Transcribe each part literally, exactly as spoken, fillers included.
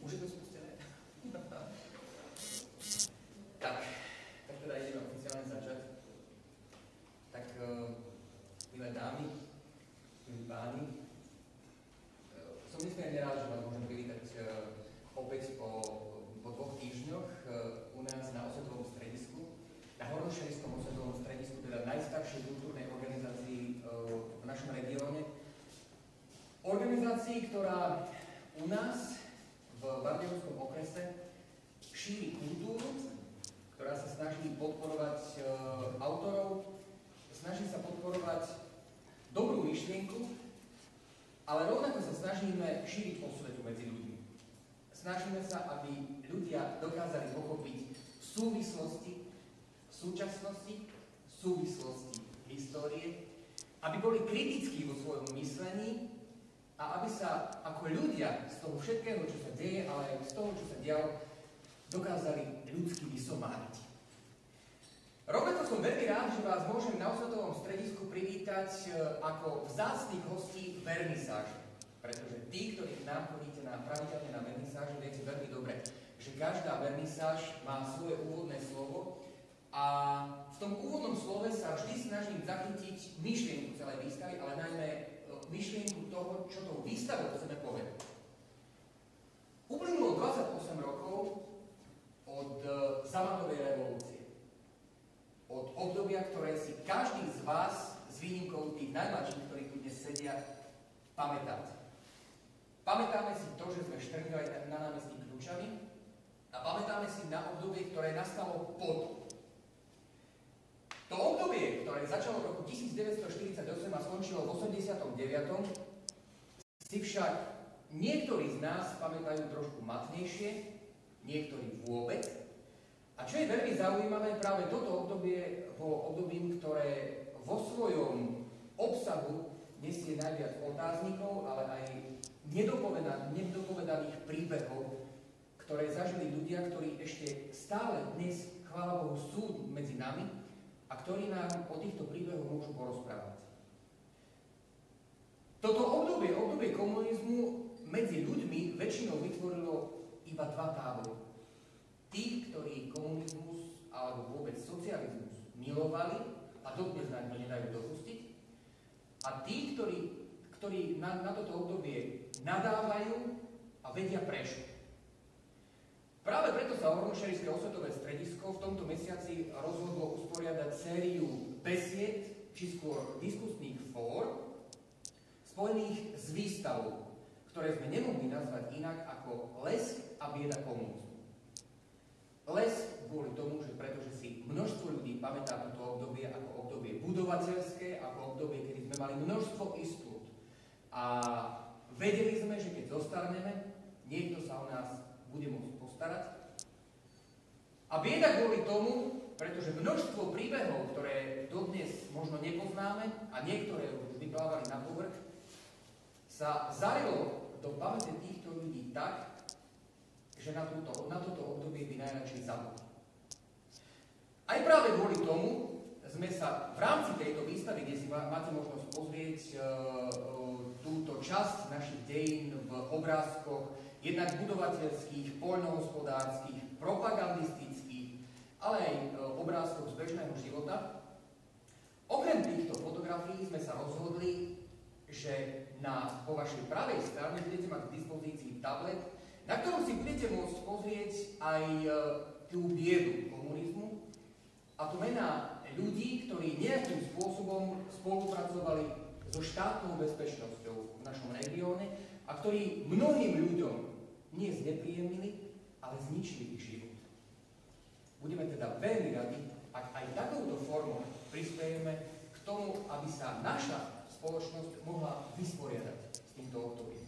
Už je to spustené? tak, tak teda ideme oficiálne začať. Tak, uh, milé dámy, milí páni, uh, som nesmierne rád, že vás môžem privítať uh, opäť po, po dvoch týždňoch uh, u nás na osvetovom stredisku, na Hornošerskom osvetovom stredisku, teda najstaršej kultúrnej organizácii uh, v našom regióne. Organizácii, ktorá u nás v Bardejovskom okrese šíri kultúru, ktorá sa snaží podporovať e, autorov, snaží sa podporovať dobrú myšlienku, ale rovnako sa snažíme šíriť osvetu medzi ľuďmi. Snažíme sa, aby ľudia dokázali pochopiť súvislosti v súčasnosti, súvislosti histórie, aby boli kritickí vo svojom myslení a aby sa ako ľudia z toho všetkého, čo sa deje, ale aj z toho, čo sa dialo, dokázali ľudsky vysomáriť. Rovnako som veľmi rád, že vás môžem na osvetovom stredisku privítať ako vzácnych hostí vernisáže. Pretože tí, ktorí k nám chodíte na pravidelne na vernisáže, viete veľmi dobre, že každá vernisáž má svoje úvodné slovo a v tom úvodnom slove sa vždy snažím zachytiť myšlienku celej výstavy, ale najmä myšlienku toho, čo tou výstavou chceme povedať. Uplynulo dvadsaťosem rokov od uh, Zamatovej revolúcie. Od obdobia, ktoré si každý z vás, s výnimkou tých najmladších, ktorí tu dnes sedia, pamätáte. Pamätáme si to, že sme štrnili aj na námestí Kľúčany a pamätáme si na obdobie, ktoré nastalo potom. To obdobie, ktoré začalo v roku devätnásťstoštyridsaťosem a skončilo v osemdesiatom deviatom si však niektorí z nás pamätajú trošku matnejšie, niektorí vôbec. A čo je veľmi zaujímavé, práve toto obdobie bolo obdobím, ktoré vo svojom obsahu nesie najviac otáznikov, ale aj nedopovedaných príbehov, ktoré zažili ľudia, ktorí ešte stále dnes, chvála Bohu, sú medzi nami, a ktorí nám o týchto príbehoch môžu porozprávať. Toto obdobie, obdobie komunizmu medzi ľuďmi väčšinou vytvorilo iba dva tábory. Tých, ktorí komunizmus alebo vôbec socializmus milovali a dodnes na ňo nedajú dopustiť, a tí, ktorí, ktorí na, na toto obdobie nadávajú a vedia prečo. Práve preto sa Hornošerské osvetové stredisko v tomto mesiaci rozhodlo usporiadať sériu besied, či skôr diskusných fór, spojených s výstavou, ktoré sme nemohli nazvať inak ako Lesk a bieda komunizmu. Lesk kvôli tomu, že pretože si množstvo ľudí pamätá toto obdobie ako obdobie budovateľské, ako obdobie, kedy sme mali množstvo istôt. A vedeli sme, že keď zostarneme, niekto sa o nás bude môcť postarať. A bieda kvôli tomu, pretože množstvo príbehov, ktoré dodnes možno nepoznáme a niektoré už vyplávali na povrch, sa zarilo do pamäte týchto ľudí tak, že na, túto, na toto obdobie by najradšej zabudli. Aj práve kvôli tomu sme sa v rámci tejto výstavy, kde si máte možnosť pozrieť uh, uh, túto časť našich dejín v obrázkoch, jednak budovateľských, poľnohospodárskych, propagandistických, ale aj e, obrázkov z bežného života. Okrem týchto fotografií sme sa rozhodli, že na, po vašej pravej strane budete mať k dispozícii tablet, na ktorom si budete môcť pozrieť aj e, tú biedu komunizmu, a to mená ľudí, ktorí nejakým spôsobom spolupracovali so štátnou bezpečnosťou v našom regióne a ktorí mnohým ľuďom nie znepríjemnili, ale zničili ich život. Budeme teda veľmi radi, ak aj takouto formou prispiejeme k tomu, aby sa naša spoločnosť mohla vysporiadať s týmto obdobím.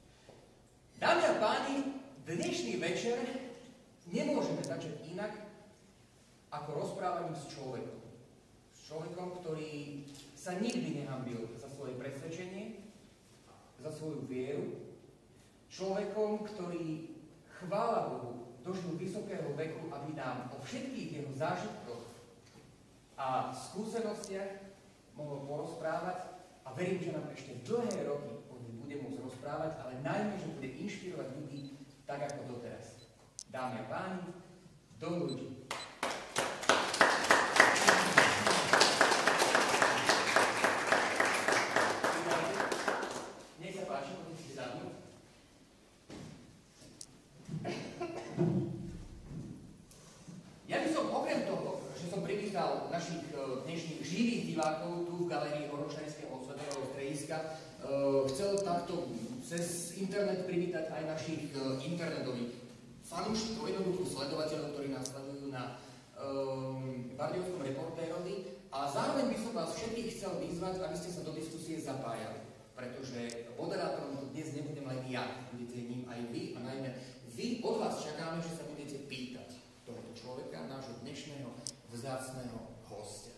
Dámy a páni, dnešný večer nemôžeme začať inak ako rozprávaním s človekom. S človekom, ktorý sa nikdy nehanbil za svoje presvedčenie, za svoju vieru, človekom, ktorý, chvála Bohu, dožil vysokého veku, aby nám o všetkých jeho zážitkoch a skúsenostiach mohol porozprávať, a verím, že nám ešte dlhé roky o nich bude môcť rozprávať, ale najmä, že bude inšpirovať ľudí tak ako doteraz. Dámy a páni, do ľudí. Nech sa páči, poďte si sadnúť. Ja by som okrem toho, že som privítal našich dnešných živých divákov tu v galérii Horočenského osvetného strediska, chcel takto cez internet privítať aj našich internetových fanúšikov, jednoduchých sledovateľov, ktorí nás sledujú na um, Bardejovskom reportérovi, a zároveň by som vás všetkých chcel vyzvať, aby ste sa do diskusie zapájali, pretože moderátorom to dnes nebudem len ja, budete ním aj vy, a najmä vy, od vás čakáme, že sa budete pýtať tohto človeka, nášho dnešného vzácneho hostia.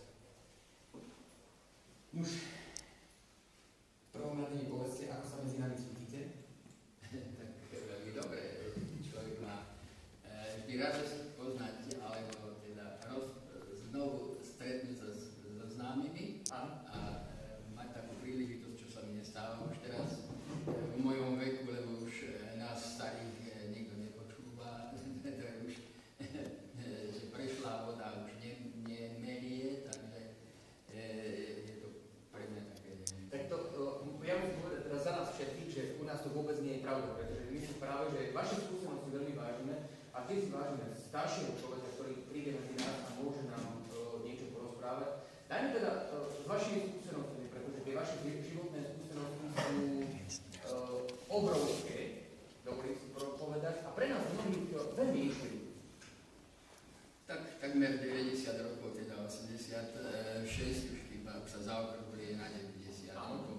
Už v prvom rade mi povedzte, ako sa medzi nami cítite? Tak veľmi dobre. Človek má e, vždy radosť poznať, alebo teda roz, znovu stretnúť sa s, so známymi a, a e, mať takú príležitosť, čo sa mi nestáva už teraz v mojom veku, lebo už e, nás starých e, nikto nepočúva, teda už e, že prešla voda už ne, nemelie, takže e, je to pre mňa také... Tak to, ja musím povedať teraz za nás všetkých, že u nás to vôbec nie je pravda, pretože my si práve, že vaše skúsenosti veľmi vážime a tiež si vážime staršieho človeka, ktorý príde medzi nás a môže nám uh, niečo porozprávať. Dajme teda uh, s vašimi skúsenostiami, pretože tie vaše životné skúsenosti sú uh, obrovské, dovolím si povedať, a pre nás mnohých uh, veľmi inšpirujú. Tak, takmer deväťdesiat rokov, teda osemdesiatšesť, už chyba sa zaokrúhli na deväťdesiat rokov.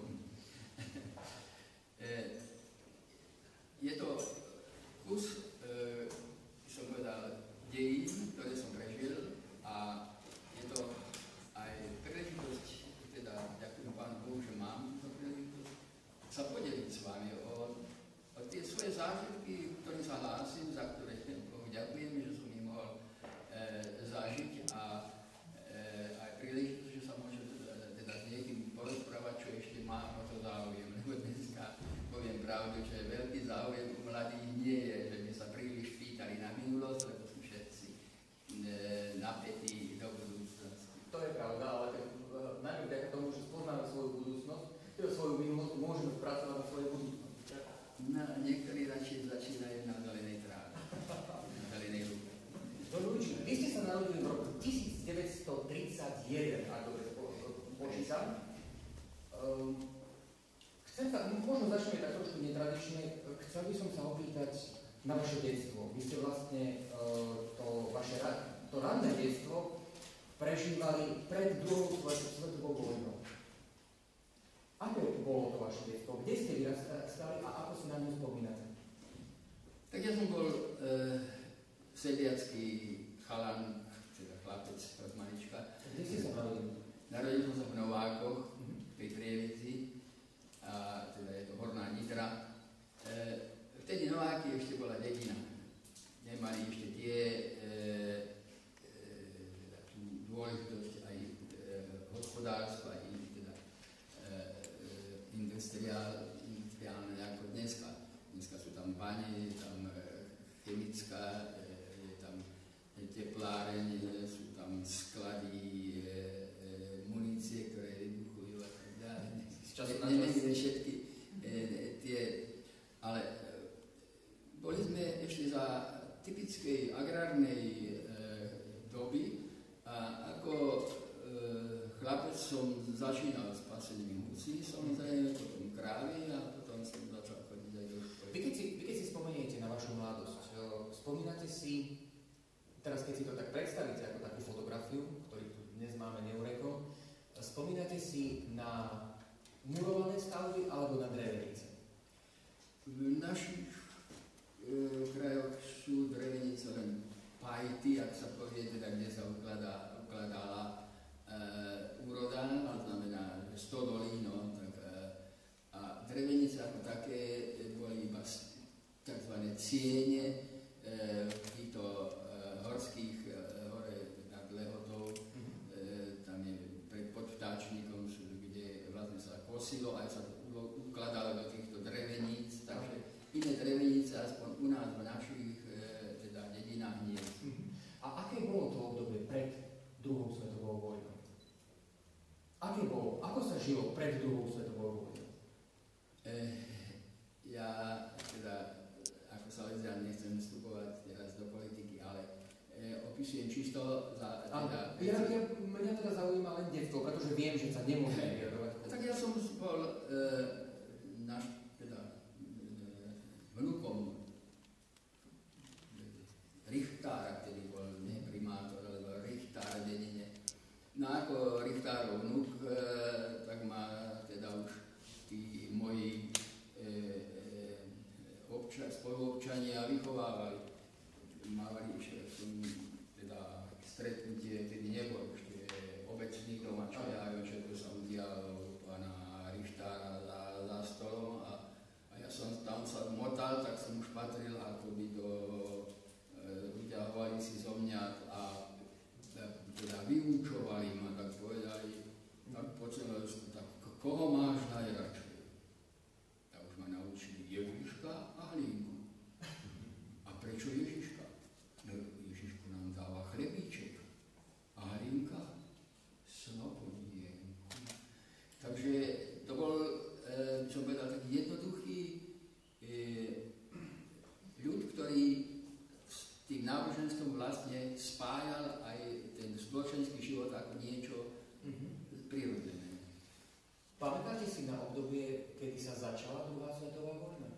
Je to kus, e, som povedal, dejín, ktoré som prežil, a je to aj príležitosť, teda ďakujem Pánu Bohu, že mám to príležitosť sa podeliť s vami o, o tie svoje zážitky, ktorým sa hlásim, za ktoré Bohu ďakujem, že som ich mohol e, zažiť, a e, aj príležitosť, že sa môžem teda, teda s niekým porozprávať, čo ešte má o to záujem, lebo dneska poviem pravdu, že veľký záujem u mladých nie je, že by sa príliš pýtali na minulosť, lebo sú všetci e, napätí do budúcnosti. To je pravda, ale najmä vďaka tomu, že spoznáme svoju budúcnosť, teda svoju minulosť, môžeme spracovať na svojej budúcnosti. No, niektorí radšej začínajú na zelenej tráve, na zelenej lúke. Vy ste sa narodili v roku devätnásťstotridsaťjeden, ak dobre počítam. Um, chcem sa, možno začneme tak trošku netradične, chcel by som sa opýtať na vaše detstvo. Vy ste vlastne uh, to vaše to ranné detstvo prežívali pred druhou svetovou vojnou. Aké bolo to vaše detstvo? Kde ste vyrastali a ako si na ňu spomínate? Tak ja som bol e, sediacký chalan, teda chlapec od malička. Kde ste sa narodili? Narodil som sa v Novákoch, pri Prievidzi, a teda je to Horná Nitra. E, vtedy Nováky ešte bola dedina. Nemali ešte tie e, e, tú dôležitosť aj e, hospodárstva, aj teda e, industriál, industriálne ako dneska. Dneska sú tam bane, je tam e, chemická, e, je tam tepláreň, sú tam sklady, e, e, munície, ktoré vybuchujú a tak ďalej. Nemením všetky e, tie, ale e, boli sme ešte za typickej agrárnej e, doby, a ako e, chlapec som začínal s pasením husí, samozrejme, potom krávy, a potom som začal chodiť aj do školy. Vy keď si, vy keď si spomeniete na vašu mladosť, spomínate si, teraz keď si to tak predstavíte ako takú fotografiu, ktorú tu dnes máme neurekom, spomínate si na murované stavby alebo na drevenice? V našich e, krajoch sú drevenice len pajty, ak sa povie, teda kde sa ukladá, ukladala e, úroda, to znamená stodolí, no, tak, e, a drevenice ako také boli iba tzv. Ciene e, týchto e, horských e, hore nad Lehotou, e, tam je pred podvtáčnikom, kde vlastne sa kosilo, aj sa ukladalo do týchto dreveníc, takže iné drevenice, aspoň u nás v to za... Teda, ja, ja, mňa teda zaujíma len detstvo, pretože viem, že sa nemôže vyjadrovať. Tak ja som bol e, náš teda e, vnúkom Richtára, ktorý bol nie primátor, alebo Richtár v dedine. No ako Richtárov vnúk, e, tak ma teda už tí moji e, e, obča, spoluobčania vychovávali. Mávali, že som teda stretnutie, tedy nebol ešte obecný doma, čo ja viem, že to sa udialo pána Richtára za, za stolom a, a ja som tam sa motal, tak som už patril akoby do e, vyťahovali si zo mňa a teda vyučovali ma, tak povedali, tak počuli, tak koho máš najradšej? Tak už ma naučili Ježiška a Hlinku. A prečo Ježiška? No Ježišku nám dáva chlebíček a Hlinka snopodienku. Takže to bol, e, čo povedal, taký jednoduchý e, ľud, ktorý s tým náboženstvom vlastne spájal aj ten spoločenský život ako niečo mm-hmm. prirodzené. Pamätáte si na obdobie, kedy sa začala druhá svetová vojna?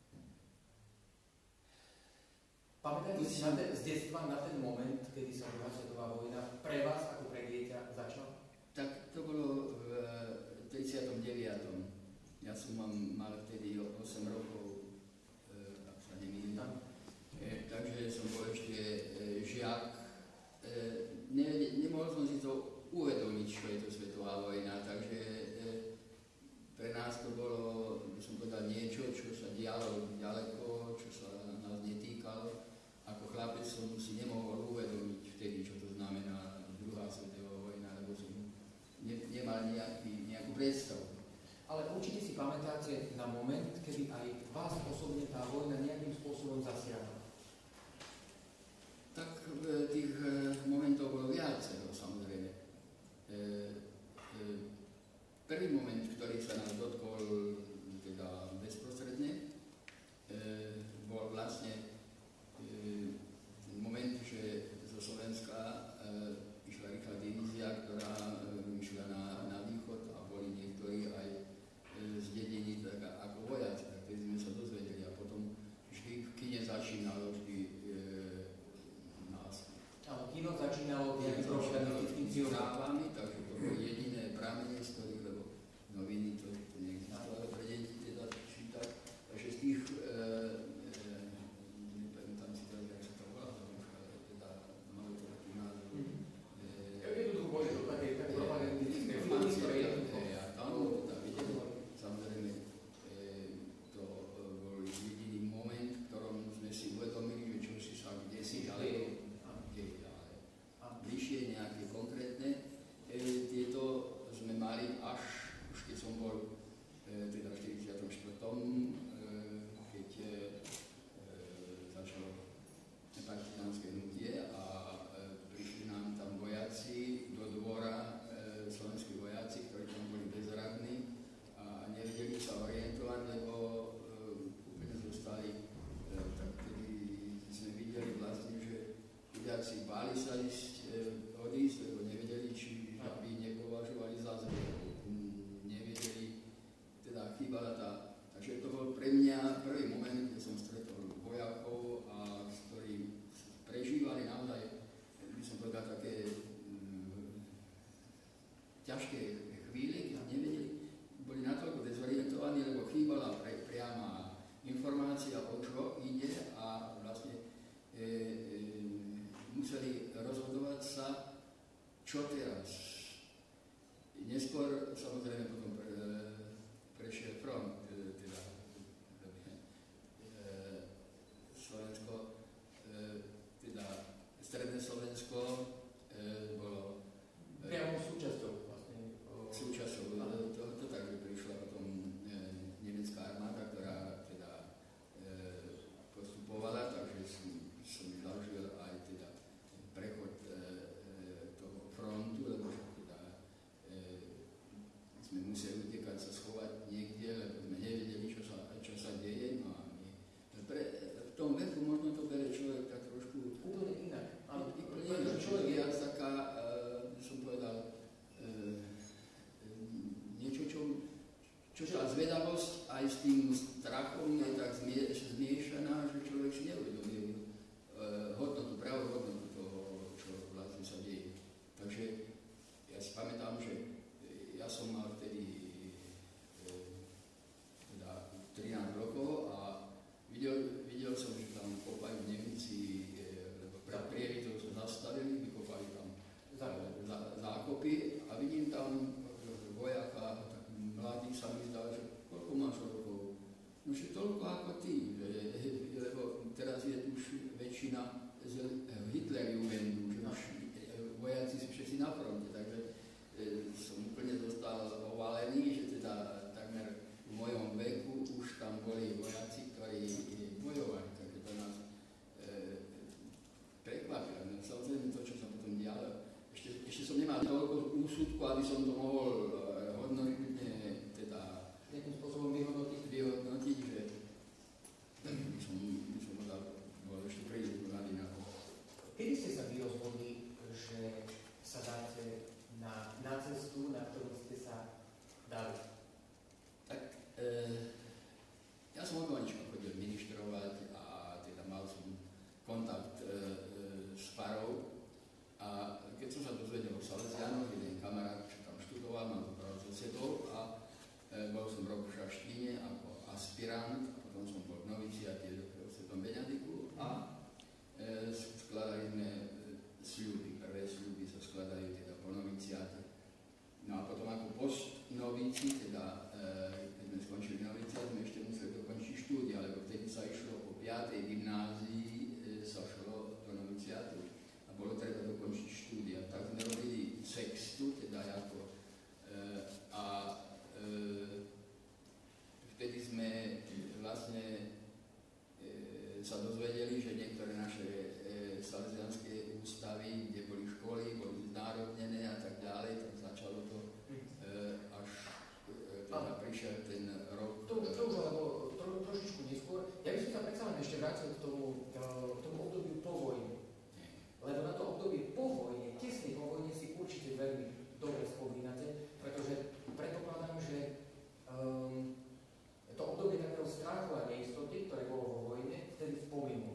Pamätáte si na ten, z detstva na ten moment, kedy sa druhá svetová vojna pre vás ako pre dieťa začala? Tak to bolo v tridsiatom deviatom Ja som mal, mal vtedy osem rokov, e, ak sa nemýlim. E, takže som bol ešte e, žiak. E, ne, nemohol som si to uvedomiť, čo je to svetová vojna, takže e, pre nás to bolo, by som povedal, niečo, čo sa dialo ďaleko, čo sa nás netýkalo. Ako chlapec som si nemohol uvedomiť vtedy, čo to znamená druhá svetová vojna, lebo som ne, nemal nejaký, nejakú predstavu. Ale určite si pamätáte na moment, kedy aj vás osobne tá vojna nejakým spôsobom zasiahla. Tak e, tých e, momentov bolo viacero, samozrejme. E, e, prvý moment, ktorý sa nás dotkol teda bezprostredne, e, bol vlastne e, moment, že zo Slovenska e, išla rýchla divízia, ktorá e, išla na, na východ a boli niektorí aj e, z dedení tak ako vojaci, tak tedy sme sa dozvedeli a potom vždy v kine začínalo vždy e, nás. Áno, kino začínalo tým propagandistickým správami, takže to boli jediné pramene, z ktorých, lebo noviny to neexistovalo pre deti teda čítať, takže z tých e, nepamätám si teraz, jak sa to volá, ale teda malo to taký názov. Jednoducho boli to také propagandistické filmy, ktoré jednoducho. A tam teda videli, samozrejme, to bol jediný moment, v ktorom sme si uvedomili, že čo si sa kde si ďalej deje, ale bližšie nejaké konkrétne. Tieto sme mali až, už keď som bol teda v štyridsiatom štvrtom keď začalo partizánske hnutie a prišli nám tam vojaci do dvora, slovenskí vojaci, ktorí tam boli bezradní a nevedeli sa orientovať, lebo úplne zostali, tak tedy sme videli vlastne, že vojaci báli sa ísť, odísť, lebo nevedeli, či by nepovažovali za zlo, nevedeli, teda chýbala tá. Takže to bol pre mňa prvý moment, kde som stretol vojakov a s ktorým prežívali naozaj, by som povedal, také um, ťažké chvíle, keď nevedeli, boli natoľko dezorientovaní, lebo chýbala pre, priama informácia, o čo ide a vlastne e, e, museli rozhodovať sa, čo teraz. Neskôr samozrejme potom pre, prešiel front, teda Slovensko, teda stredné Slovensko bolo priamo súčasťou vlastne. Súčasťou tohoto, takže prišla potom nemecká armáda, ktorá teda postupovala, takže som, som zažil aj teda prechod toho frontu, lebo teda sme museli väčšina z Hitlerjugendu, že už vojaci sú všetci na fronte, takže som úplne dostal ovalený, že teda takmer v mojom veku už tam boli vojaci, ktorí bojovali, takže to nás e, prekvapilo. No, samozrejme to, čo sa potom dialo, ešte, ešte som nemal toľko úsudku, aby som to mohol e, hodnotne teda nejakým spôsobom vyhodnotiť, vyhodnotiť že tak by som, by som bol, bol ešte príliš mladý na to. Kedy ste sa vy rozhodli, že sa dáte na, na cestu, na ktorú ste sa dali? Tak e, ja som od malička chodil ministrovať a teda mal som kontakt e, e, s farou a keď som sa dozvedel o Salesianoch, jeden kamarát, čo tam študoval, ma zobral so sebou a e, bol som rok v Šaštíne ako aspirant, potom som bol v noviciate v Svetom Benediku a e, skladali sme sľuby, prvé sľuby sa skladajú teda po noviciáte. No a potom ako postnovici, teda e, keď sme skončili noviciát, sme ešte museli dokončiť štúdia, lebo vtedy sa išlo po piatej gymnázii, e, sa šlo do noviciátu a bolo treba dokončiť štúdia. Tak sme robili sextu, teda ako e, a e, vtedy sme vlastne e, sa dozvedeli, že niektoré naše e, salesianské ústavy, kde boli školy, boli znárodnené a tak ďalej, tak začalo to e, až e, teda prišiel ten rok. To, to už ale bolo tro, trošičku neskôr. Ja by som sa predsa len ešte vrátil k tomu, k tomu obdobiu po vojne. Lebo na to obdobie po vojne, tesne po vojne si určite veľmi dobre spomínate, pretože predpokladám, že um, to obdobie takého strachu a neistoty, ktoré bolo vo vojne, vtedy spomenulo.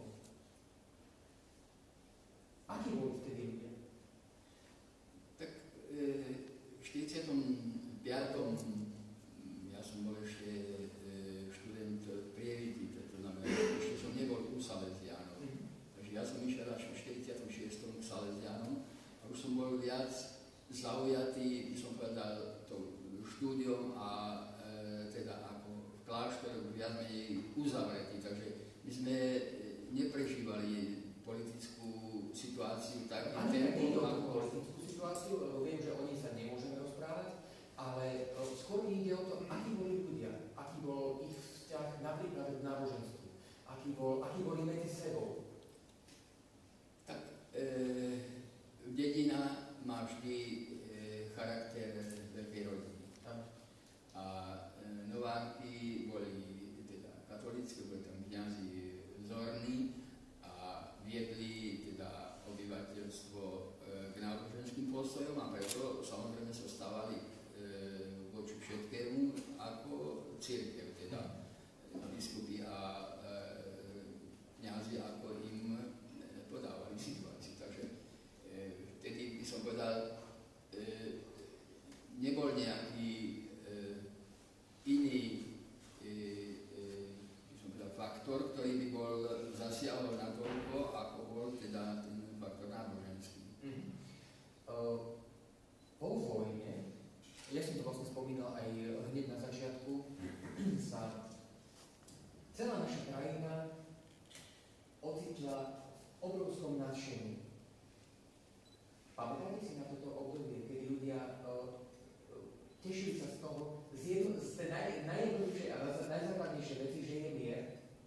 Akí boli vtedy ľudia? Tak e, v štyridsiatom piatom ja som bol ešte e, študent prievity, to znamená, ešte som nebol u Salesiánov. Mm-hmm. Takže ja som išiel až v štyridsiatom šiestom k Salesiánom a už som bol viac zaujatý, by som povedal, to štúdiom a e, teda ako v kláštore už viac menej uzavretý. Takže my sme neprežívali politickú situáciu tak intenzívne ako politickú situáciu, lebo viem, že o nej sa nemôžeme rozprávať, ale skôr ide o to, akí boli ľudia, aký bol ich vzťah napríklad k náboženstvu, aký, bol, aký boli medzi sebou. Tak e, dedina má vždy e, charakter veľkej rodiny. A e, Novárky boli teda katolícke, boli tam kňazi vzorní a viedli teda obyvateľstvo e, k náboženským postojom a preto samozrejme sa stávali e, voči všetkému ako cirkev, teda biskupy a e, kňazi ako im e, podávali situáciu. Takže e, vtedy by som povedal, e, nebol nejaký e, iný e, e, by som povedal, faktor, ktorý by bol zasiahol na toľko, ako bol teda ten faktor náboženský. Mm-hmm. Uh, po vojne, ja som to vlastne spomínal aj hneď na začiatku, sa celá naša krajina ocitla v obrovskom nadšení. Pamätáte si na toto obdobie, kedy ľudia uh, tešili sa z toho, z, jedno, z tej naj, najjednoduchšej a najzákladnejšej veci, že je mier?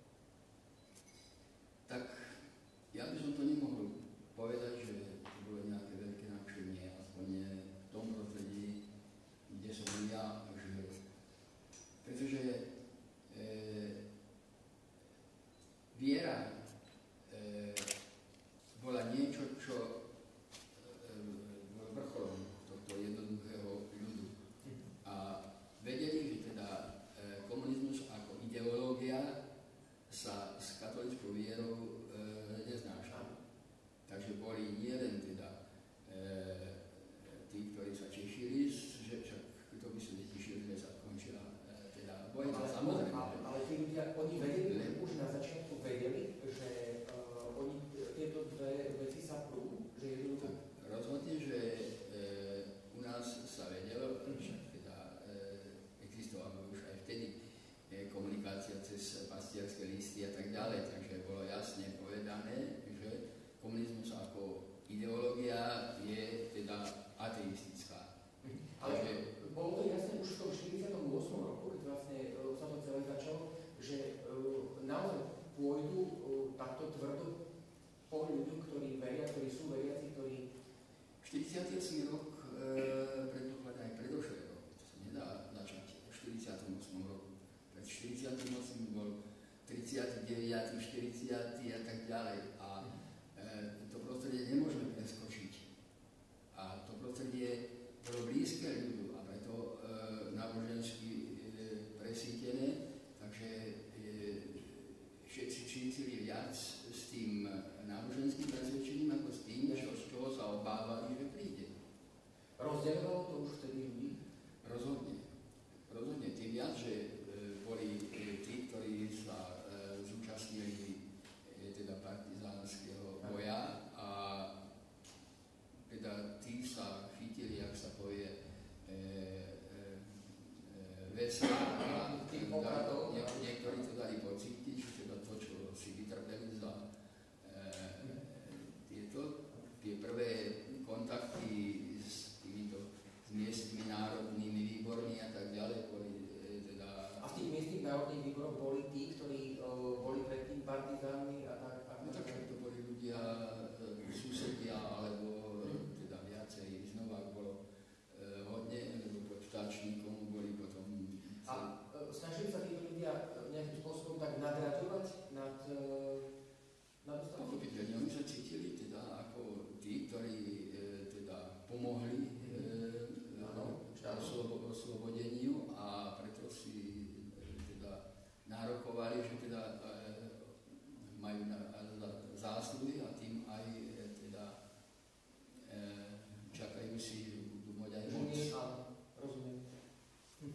Tak ja by som to nemohol povedať, že to bolo nejaké veľké nadšenie, aspoň v tom prostredí, kde som ja žil. Pretože e, viera e, bola niečo, čo e, bolo vrcholom tohto jednoduchého ľudu. A vedeli, že teda e, komunizmus ako ideológia sa s katolíckou vierou e, neznáša. Takže boli nielen teda e, tí, ktorí sa tešili, že však kto by sa netešil, že sa končila e, teda vojna, samozrejme. Ale, ale tí ľudia, oni vedeli, že už na začiatku vedeli, že uh, oni tieto dve veci sa prú, že je ľudia. Rozhodne, že e, u nás sa vedelo, že teda e, existovala už aj vtedy e, komunikácia cez pastierské listy a tak ďalej, takže bolo jasne povedané, komunizmus ako ideológia je teda ateistická. Ale Takže, bolo to jasné už v tom štyridsiatom ôsmom roku, keď vlastne uh, sa to celé začalo, že uh, naozaj pôjdu uh, takto tvrdo po ľuďom, ktorí veria, ktorí sú veriaci, ktorí... štyridsiaty ôsmy rok e, predpokladá aj predošlý rok, to sa nedá začať v štyridsiatom ôsmom roku. Pred štyridsiatym ôsmym bol tridsiaty deviaty štyridsiaty a tak ďalej. A e, to prostredie nemôžeme preskočiť. A to prostredie bolo blízke ľudu a preto e, nábožensky e, presítené, takže e, všetci cítili viac s tým náboženským presvedčením ako s tým, čo, z čoho sa obávali, že príde. Rozdeľovalo to už vtedy ľudí? Rozhodne. Rozhodne. Tým viac, že e, boli e, tí, ktorí sa e, zúčastnili e, teda partizánskeho boja a teda tí sa chytili, ak sa povie, e, e, e, vesla a teda, nie, niektorí to dali pocítiť, že teda to, čo si vytrpeli za tie prvé kontakty s týmito s miestnymi národnými výbormi a tak ďalej boli e, teda... A v tých miestnych národných výboroch boli tí, ktorí uh, boli predtým partizánmi a tak? A no tak, to boli ľudia, e, susedia, alebo hmm. teda viacej. Znova bolo e, hodne, lebo pod štáčnikom boli potom... A e, snažili sa títo ľudia nejakým spôsobom tak nadraďovať nad... E, Pochopiteľne, oni sa cítili teda ako tí, ktorí e, teda pomohli e, ano, oslobo, oslobodeniu a preto si e, teda nárokovali, že teda e, majú na, za, zásluhy a tým aj e, teda e, čakajú si, že budú môcť aj moc. Rozumiem. Hm.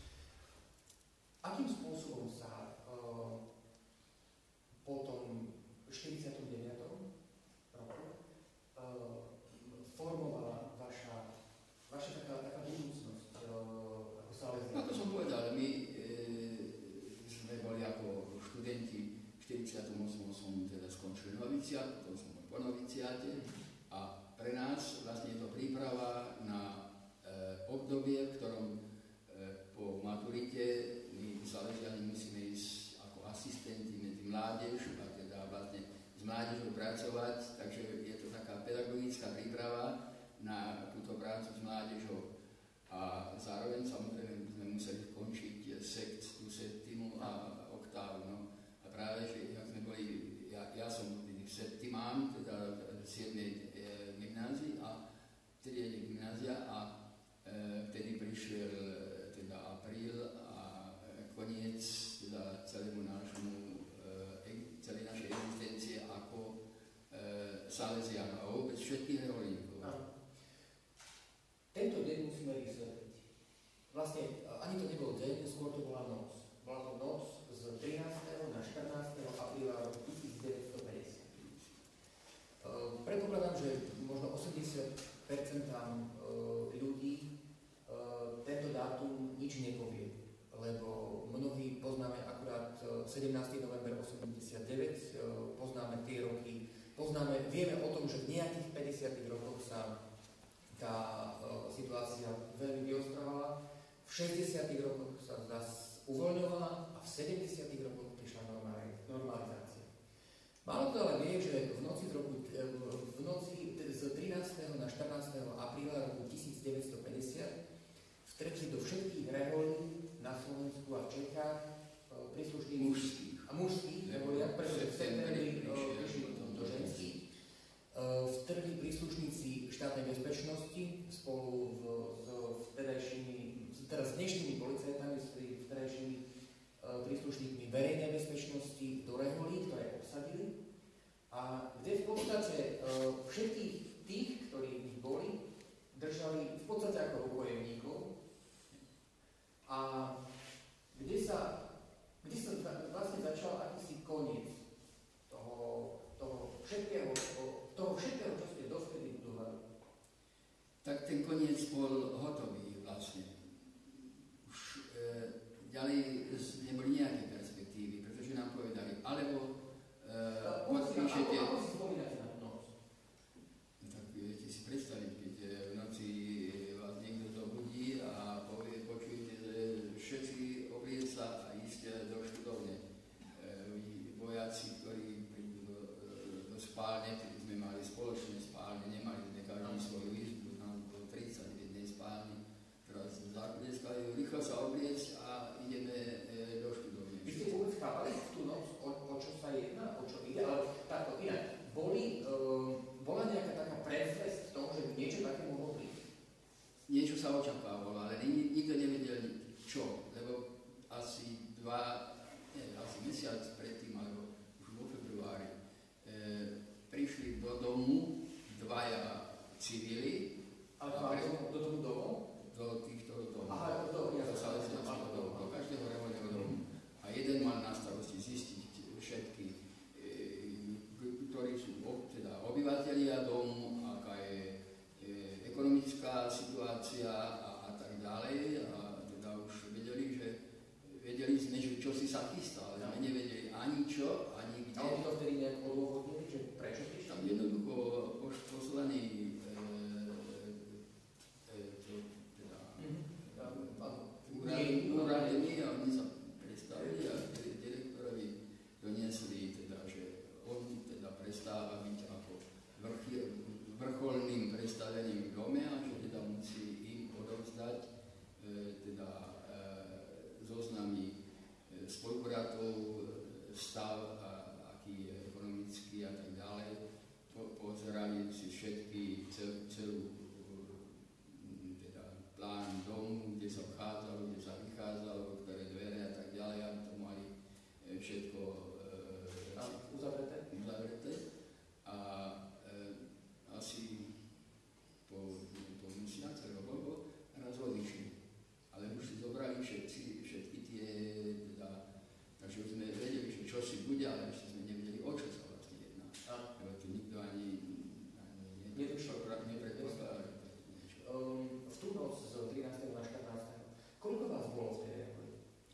Akým spôsobom sa uh, potom štyridsiatom deviatom roku uh, formovala vaša, vaša taká, taká budúcnosť uh, ako Salesián? No to som povedal, my e, sme boli ako študenti, v štyridsiatom ôsmom som teda skončil noviciát, potom som bol po noviciáte a pre nás vlastne je to príprava na e, obdobie, v ktorom e, po maturite my Salesiáni musíme ísť ako asistenti medzi mládež a teda vlastne s mládežou pracovať, takže je to taká pedagogická príprava na túto prácu s mládežou. A zároveň samozrejme sme museli skončiť sekt, tú septimu a oktávu. No. A práve, že jak sme boli, ja, ja som septimán, teda siedmej e, gymnázii a triede gymnázia a e, vtedy prišiel e, teda apríl a e, koniec teda celému nášmu e, celej našej existencie ako e, Salesián a vôbec všetkých reholníkov. Tento deň musíme vysvetliť. Vlastne ani to nebol deň, skôr to bola noc. Bola to noc z trinásteho na štrnásteho apríla roku devätnásťstopäťdesiat. Uh, predpokladám, že možno osemdesiat percent uh, ľudí uh, tento dátum nič nepovie, lebo mnohí poznáme akurát sedemnásteho november osemdesiatdeväť, uh, poznáme tie roky, poznáme, vieme o tom, že v nejakých päťdesiatych rokoch sa tá uh, situácia veľmi vyostrovala. V šesťdesiatych rokoch sa zase uvoľňovala a v sedemdesiatych rokoch prišla normalizácia. Málo kto ale vie, že v noci, z roku, v noci z trinásteho na štrnásteho apríla roku devätnásťstopäťdesiat vtrekli do všetkých reholí na Slovensku a v Čechách uh, príslušníci mužských a mužských reholiach, pretože v septembri prišli do ženských. Vtrhli príslušníci štátnej bezpečnosti spolu v, s vtedajšími, teraz s dnešnými policajtami, s vtedajšími uh, príslušníkmi verejnej bezpečnosti do reholí, ktoré obsadili a kde v podstate uh, všetkých tých, ktorí v nich boli, držali v podstate ako rukojemníkov a kde sa, kde sa vlastne začal akýsi koniec toho, toho všetkého, toho všetkého, čo ste dovtedy budovali. Tak ten koniec bol hotový vlastne. Už e, ďalej neboli nejaké perspektívy, pretože nám povedali, alebo e, podpíšete... Ako si spomínate na noc? spálne, keď sme mali spoločné spálne, nemali sme každý svoju izbu, nám bolo tridsať v jednej spálni. Teraz zaklieskajú, rýchlo sa obliecť a ideme e, do študovne. Vy ste vôbec chápali v tú noc, o, o čo sa jedná, o čo ide, ale takto inak. Boli, e, bola nejaká taká predzvesť toho, že niečo také mohlo prísť? Niečo sa očakávalo, ale nik, nikto nevedel čo, lebo asi dva, nie, asi mesiac predtým, alebo už vo februári, e, prišli do domu dvaja civili. Ale pre, do domu domov? Do týchto domov. Aha, do, ja do salesianského domu, do každého reholného domu. A jeden mal na starosti zistiť všetky, e, ktorí sú teda obyvatelia domu, aká je e, ekonomická situácia a, a tak ďalej. A teda už vedeli, že vedeli sme, že čo si sa chystá, ale sme nevedeli ani čo, ani kde. A oni to vtedy nejak odôvodnili, že prečo prišli? Tam jednoducho poslaní e, e, to, teda, mm-hmm. úradmi a oni sa predstavili a direktorovi doniesli, teda, že on teda prestáva byť ako vrch, vrcholným predstavením v dome a že teda musí im odovzdať e, teda e, zoznamy e, spolubratov, stav, a, aký je ekonomický a tak ďalej. Po, pozerali si všetky, cel, celú teda plán domu, kde sa vchádzalo, kde sa vychádzalo, ktoré dvere a tak ďalej, aby to mali e, všetko e, uzavreté. uzavreté. A e, asi po, po mesiace rokov raz odišli. Ale už si zobrali všetci, všetky tie, teda, takže už sme vedeli, že čo si bude, ale ešte sme nevedeli, o čo sa vlastne jedná. Lebo to nikto ani, ani netušil, nepredpokladal. Um, v tú noc z trinásteho na štrnásteho koľko vás bolo v tej reholi?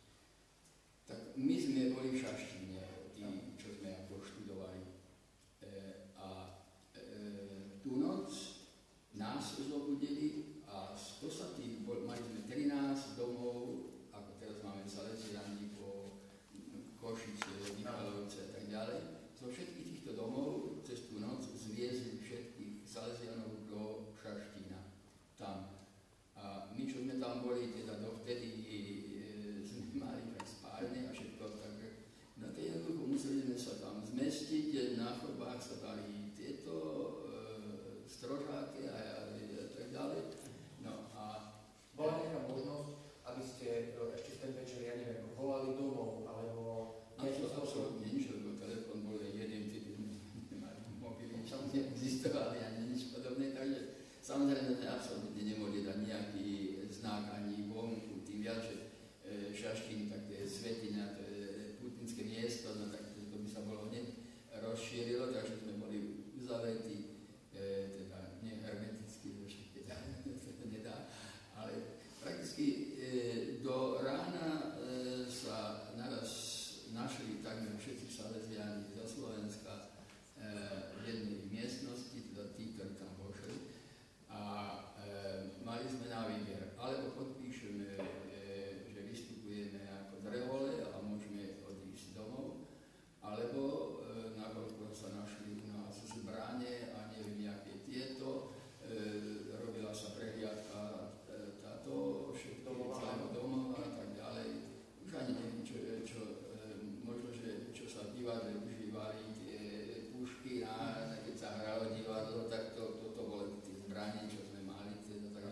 Tak my sme boli v Šaštine, tí, čo sme ako študovali. E, a e, tú noc nás zobudili a z podstaty mali sme trinásť domov, ako teraz máme Salesiani po Košice, Michalovce a tak ďalej. Zo všetkých týchto domov cez tú noc zviezli všetkých Salesianov do Šaštína. Tam. A my, čo sme tam boli, teda dovtedy e, sme mali tak spálne a všetko, tak na tej jednoducho museli sme sa tam zmestiť, na chodbách sa dali tieto e, strožáky a, a, a tak ďalej. No a bola nejaká možnosť, aby ste ešte ten večer, ja neviem, volali domov, alebo niečo absolútne nič, lebo telefón bol jeden, keď nemali mobily, čo neexistovali ani nič podobné, takže samozrejme sme absolútne nemohli dať nejaký znak ani vonku, tým viac, že e, Šaštín, tak to je svetiňa, to je putinské miesto, no tak to by sa bolo hneď rozšírilo, takže sme boli uzavretí, e, teda nie hermeticky, však teda to nedá, ale prakticky e, do rána e, sa naraz našli takmer všetci Salesiáni zo Slovenska e, v jednej miestnosti, teda tí, ktorí tam vošli. A e, mali sme na výber, alebo podpíšeme, e, že vystupujeme ako drevole a môžeme odísť domov, alebo e, nakoľko sa našli u nás zbrane a neviem, aké tieto, e, robila sa prehliadka e, táto všetko celého domova a tak ďalej. Už ani neviem, čo, čo e, možno, že čo sa v divadle užívali, tie pušky, a keď sa hralo divadlo, tak to, to, to bolo tie zbranie, čo sme mali, teda tak.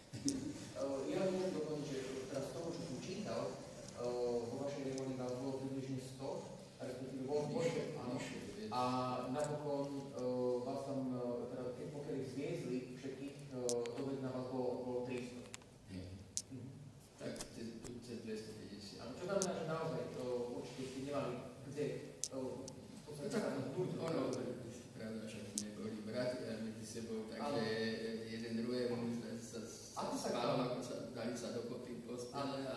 Ja môžem doplniť, že teraz z toho, čo som čítal, vo vašej reholi vás bolo približne sto, respektíve bolo počet, áno. A napokon vás tam, teda keď pokiaľ ich zviezli všetkých, doved na vás bolo okolo tristo. Nie. Mhm. Tak cez dvestopäťdesiat. A čo znamená, že naozaj určite ste nemali kde, v podstate sa tam hudnú. Ono, pravda, však sme boli bratia medzi sebou, takže jeden druhému sa spával, ako sa dali sa dokopy v postele a...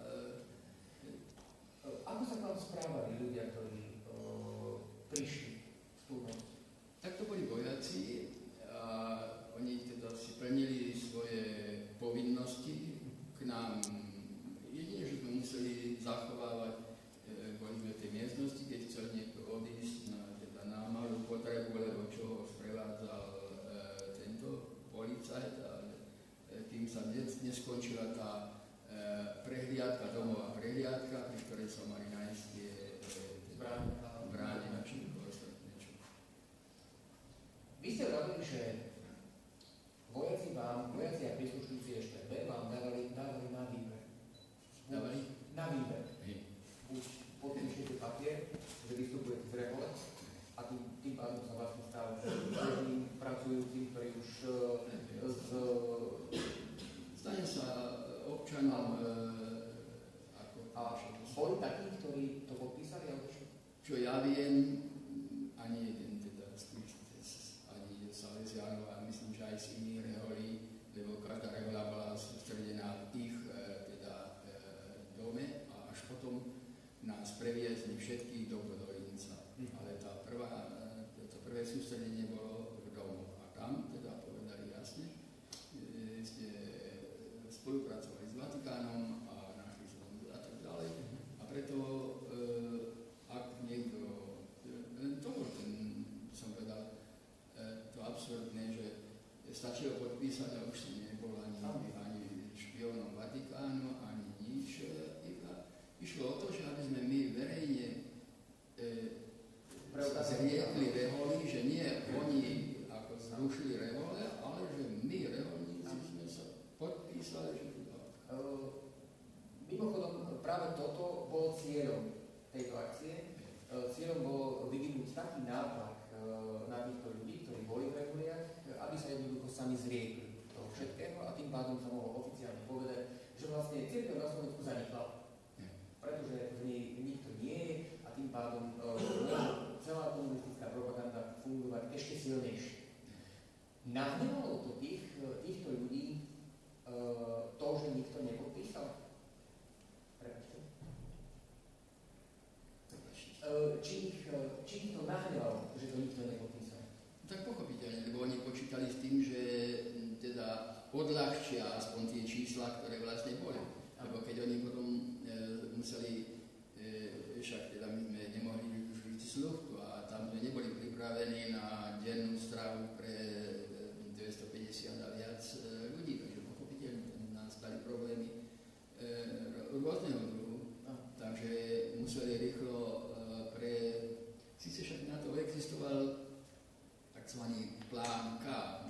Ako sa k vám správali ľudia, ktorí prišli v tú noc? Tak to boli vojaci a oni teda si plnili svoje povinnosti k nám. Jedine, že sme museli zachovávať, boli sme v tej miestnosti, keď chcel niekto odísť na, teda na malú potrebu, Vatikánom. E, ako a boli takí, ktorí to podpísali a odišli? Čo ja viem, ani jeden teda z tých, ani Salesiánov, a myslím, že aj z iných reholí, lebo každá rehoľa bola sústredená v ich teda dome a až potom nás previezli všetkých do Podolínca. Mm. Ale tá prvá, to prvé sústredenie bolo v domu a tam teda povedali jasne, ste spolupracovali s Vatikánom a našli zlomu a tak ďalej. A preto, ak niekto, len to bol ten, som povedal, to absurdné, že stačilo podpísať a už som nebol ani, ani špiónom Vatikánu, ani nič. Išlo o to, že aby sme my verejne e, zriekli reholy, že nie oni ako zrušili rehole, ale že my reholníci sme sa podpísali, že to dá. Uh, mimochodom, práve toto bolo cieľom tejto akcie. Uh, cieľom bolo vyvinúť taký nátlak uh, na týchto ľudí, ktorí boli v reholiach, aby sa jednoducho sami zriekli toho všetkého a tým pádom sa mohlo oficiálne povedať, že vlastne cirkev na Slovensku zanikla. Pretože v nej nikto nie je a tým pádom uh, celá komunistická propaganda fungovať ešte silnejšie. Nahnevalo to tých, týchto ľudí uh, to, že nikto nepodpísal? Prepačte. Uh, či, ich, uh, či ich to nahnevalo, že to nikto nepodpísal? Tak pochopiteľne, lebo oni počítali s tým, že teda odľahčia aspoň tie čísla, ktoré vlastne boli. Lebo keď oni potom e, museli, e, však teda my sme nemohli žiť z luchtu a tam sme neboli pripravení na dennú stravu pre e, dvestopäťdesiat a viac e, ľudí, takže pochopiteľne nás stali problémy e, rôzneho druhu. Takže museli rýchlo e, pre... Sice však na to existoval takzvaný plán K.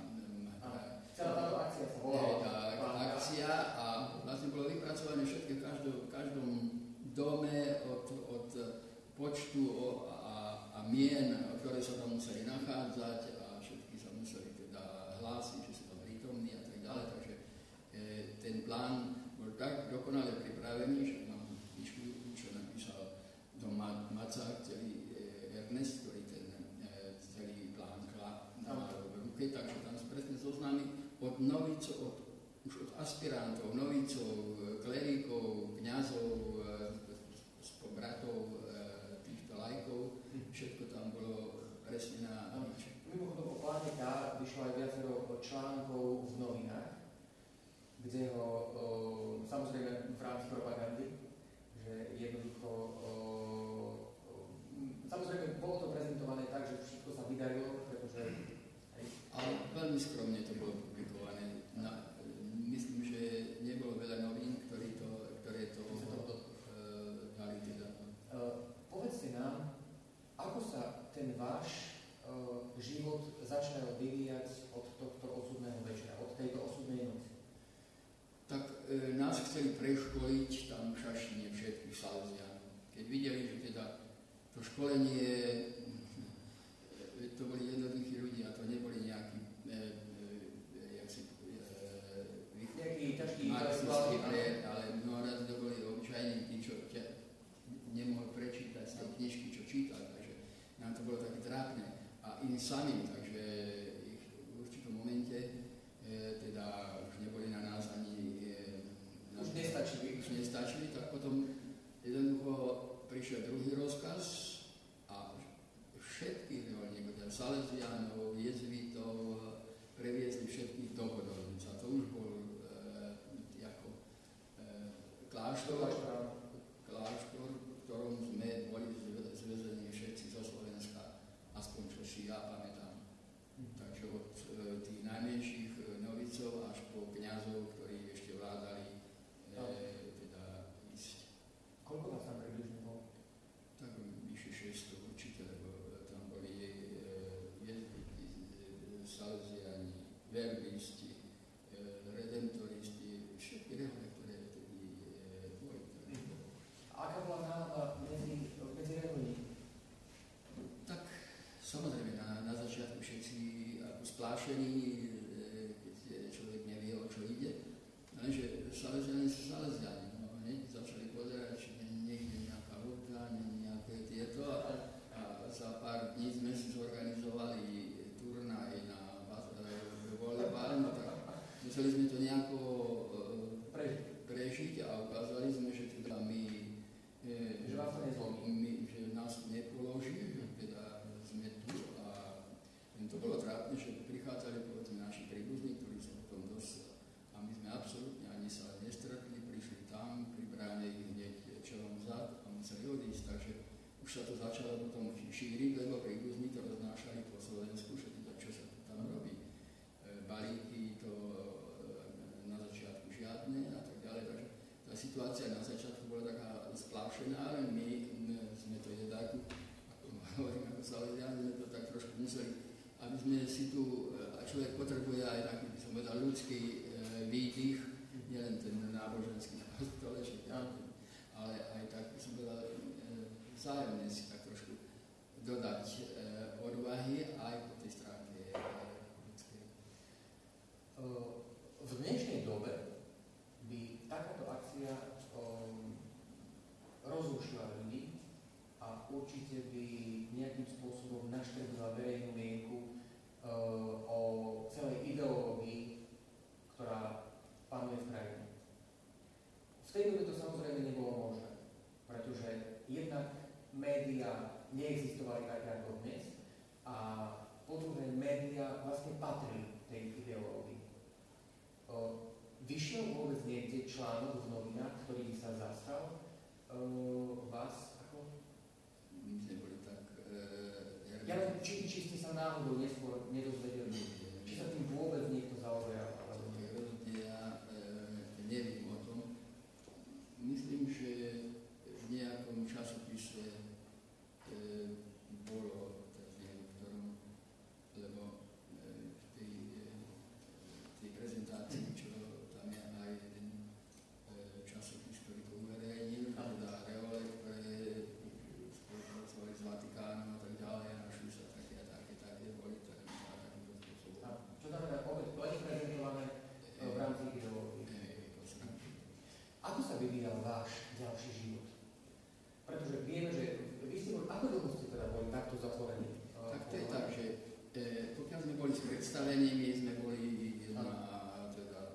Celá táto akcia sa volala. Akcia a vlastne bolo vypracované všetko v každom, každom dome od, od počtu a, a mien, ktoré sa tam museli nachádzať a všetky sa museli teda hlásiť, že sú tam prítomní a tak ďalej. Takže e, ten plán bol tak dokonale pripravený, že mám knižku, čo napísal Dom Macák, celý e, Ernest, ktorý ten e, celý plán mal v ruke, takže tam presne zoznámi od novicov, od, už od aspirantov, novicov, klerikov, kňazov, bratov, týchto lajkov, všetko tam bolo presne na nič. Mimochodom o pláne K vyšlo aj viacero článkov v novinách, kde ho, o, samozrejme v rámci propagandy, že jednoducho, o, o, samozrejme bolo to prezentované tak, že všetko sa vydarilo, pretože... Hej. Ale veľmi skromne to bolo publikované. Na, myslím, že nebolo veľa novín, ktorí to, ktoré to uh, dali teda. Uh, povedzte nám, ako sa ten váš uh, život začal vyvíjať od tohto osudného večera, od tejto osudnej noci? Tak e, nás chceli preškoliť tam v Šašine všetkých Salesiánov. Keď videli, že teda to školenie, to boli jednoduchí ľudia, to neboli nejakí e, e, jak si e, nejaký ťažký marxisti, ale mnoho razy to boli obyčajní tí, čo ťa nemohol prečítať z tej knižky, čo čítal, takže nám to bolo také trápne. A im samým, takže ich v určitom momente e, teda už neboli na nás ani e, už nestačili. Už nestačili, tak potom jednoducho prišiel druhý rozkaz a všetkých reholníkov, teda Salesiánov, jezvitov, previezli všetkých do Podolínca. To už bol e, ako e, kláštor, kláštor, v ktorom sme boli zväzení všetci zo Slovenska, aspoň čo si ja pamätám. Takže od e, tých najmenších novicov až po kňazov, ktorí ešte vládali e, teda ísť. Koľko vás tam približne bolo? Tak vyše šesťsto určite, lebo tam boli jezviti, e, Salesiani, verbisti, e, redemptoristi, všetky rehole, ktoré vtedy e, boli. A aká bola nálada medzi, medzi reholníkmi? Tak samozrejme, na, na začiatku všetci ako splášení, e, keď človek nevie, o čo ide. Lenže Salesiani sú Salesiani. o tom šíriť, lebo príbuzní to roznášali po Slovensku, všetko, čo sa tam robí. E, balíky, to e, na začiatku žiadne a tak ďalej. Takže tá situácia na začiatku bola taká splášená, ale my, my sme to jedáku, ako hovorím, ako Salesián, sme to tak trošku museli, aby sme si tu, a človek potrebuje aj taký, by som povedal, ľudský e, výdych, nielen ten náboženský stoleček, ale aj tak, by som povedal, e, vzájomne si tak trošku dodať e, odvahy aj po tej stránke e, ľudskej. V dnešnej dobe by takáto akcia um, rozrušila ľudí a určite by nejakým spôsobom naštrbila verejnú mienku uh, o celej ideológii, ktorá panuje v krajine. V tej dobe to samozrejme nebolo možné, pretože jednak médiá neexistovali tak ako dnes a po druhé médiá vlastne patrili tej ideológii. Uh, vyšiel vôbec niekde článok v novinách, ktorý by sa zastal uh, vás ako? My sme boli tak... Uh, ja len, či, či ste sa náhodou neskôr nedozvedeli, či sa tým vôbec niekto zaoberal, alebo nie? Rozhodne ja uh, neviem o tom. Myslím, že v nejakom časopise uh, bolo, tak neviem, v ktorom, lebo uh, v tej, uh, tej prezentácii, čo tam je aj jeden uh, časopis, ktorý to uverejnil, teda Reole, ktoré spolupracovali s Vatikánom a tak ďalej, a našli sa také a také, také boli tak, takýmto spôsobom. Čo znamená, opäť plne prezentované v rámci ideológie. Ako sa vyvíjal váš ďalší život? Pretože vieme, že vy ste boli, ako dlho ste teda boli takto zatvorení? Tak to je tak, že e, pokiaľ sme boli s predstavenými, sme boli jedna, teda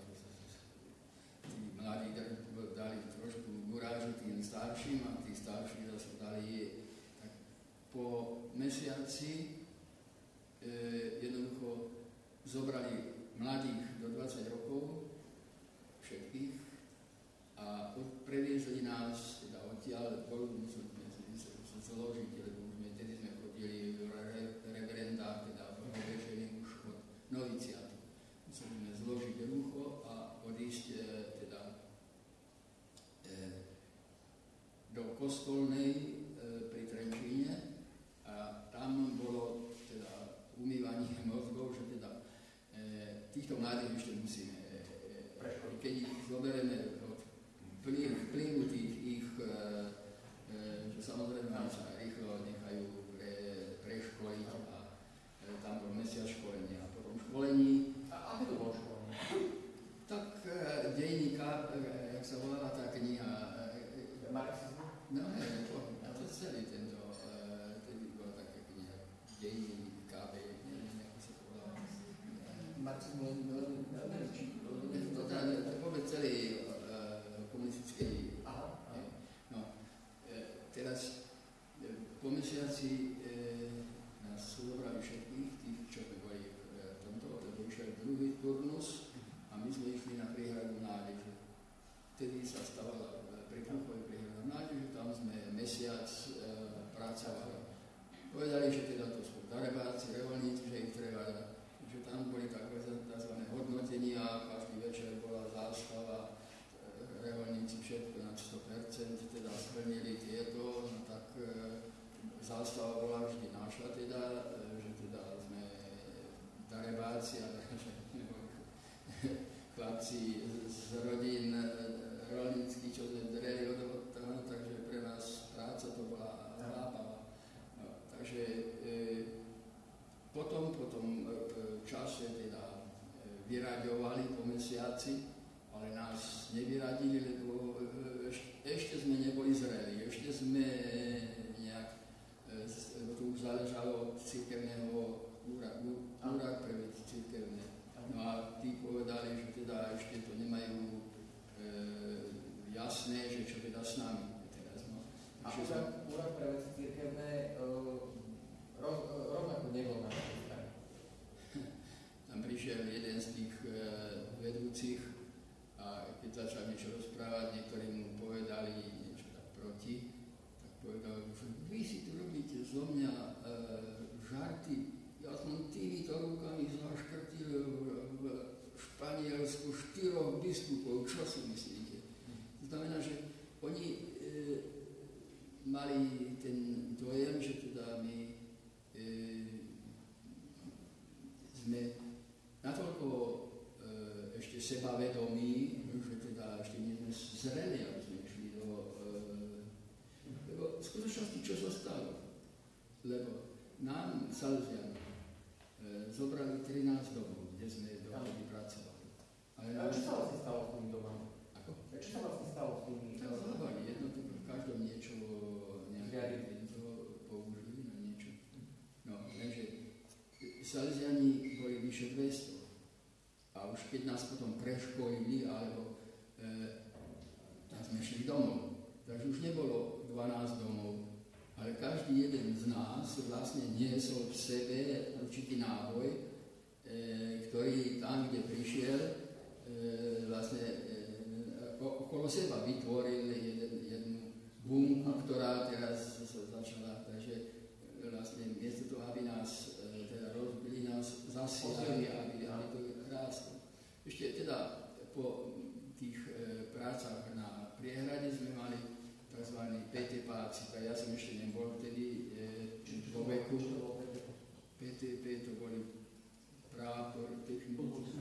tí mladí dali trošku gurážu tým starším a tí starší zase dali tak po mesiaci e, jednoducho zobrali mladých do dvadsať rokov, všetkých, a previezli nás, teda odtiaľ, bolo, museli sme sa zložiť, lebo už sme, tedy sme chodili v re, reverendách, teda povešení už od noviciátu. Museli sme zložiť rucho a odísť e, teda e, do kostolnej e, pri Trenčíne a tam bolo teda umývanie mozgov, že teda e, týchto mladých ešte musíme e, e, keď ich zoberieme vplyvu tých ich, e, e, že samozrejme sa rýchlo nechajú pre, preškoliť a e, tam bol mesiac školenia a potom školení. A ako to bolo školenie? Tak e, dejníka, e, jak sa volala tá kniha? E, Marxizmu? No, ne, to, to celý tento, e, tedy bola taká kniha, dejník, ká bé, neviem, ako sa to volala. Marxizmu, to vôbec celý komunistickej. Aha, aha. No, e, teraz e, po mesiaci e, nás zobrali všetkých, tých, čo sme boli v tomto, lebo išiel druhý turnus a my sme išli na priehradu Nádeže. Vtedy sa stávala pri Kruchovej priehradu Nádeže, tam sme mesiac e, pracovali. Povedali, že teda to sú darebáci, reholníci, že ich treba dať. Že tam boli takové tzv. Hodnotenia, každý večer bola zástava, reholníci všetko na sto percent, teda splnili tieto, no tak e, zástava bola vždy naša teda, e, že teda sme darebáci, ale že chlapci z rodín e, rolníckých, čo sme dreli od toho, takže pre nás práca to bola lápava. No, takže e, potom, po tom e, čase teda e, vyraďovali po mesiaci, ale nás nevyradili, lebo ešte sme neboli zreli, ešte sme nejak, to už záležalo od cirkevného úradu, úrad pre veci cirkevné. No a tí povedali, že teda ešte to nemajú e, jasné, že čo teda s nami teraz. No. A úrad, úrad pre veci cirkevné e, roz, rovnako nebol na tej strane. Tam prišiel jeden z tých e, vedúcich, a keď začal niečo rozprávať, niektorí mu povedali niečo tak proti, tak povedal, ty, ja som týmito rukami zaškrtil v, v Španielsku štyroch biskupov, čo si myslíte? To znamená, že oni e, mali ten dojem, že teda my e, sme natoľko e, ešte sebavedomí, že teda ešte nie sme zreli, aby sme išli do... E, lebo v skutočnosti čo sa stalo? Lebo nám, Salesianom, e, zobrali trinásť domov, kde sme dohodli pracovali. Ale a čo sa vlastne stalo s tými domami? Ako? A čo sa vlastne stalo s tými? No, zhodovali jednoducho, v každom niečo nejaké to použili na niečo. No, takže Salesiani boli vyše dvesto. A už keď nás potom preškolili, alebo e, tak sme šli domov. Takže už nebolo dvanásť domov, ale každý jeden z nás vlastne niesol v sebe určitý náboj, e, ktorý tam, kde prišiel, e, vlastne e, okolo seba vytvoril jeden, jednu bunku, ktorá teraz sa začala, takže vlastne miesto toho, aby nás e, teda rozbili, nás zasiali, aby, aby to rástlo. Ešte teda po tých e, prácach na priehrade sme mali tzv. pé té páci, tak ja som ešte nebol vtedy e, vo veku. pé té pé to boli prápor, technici.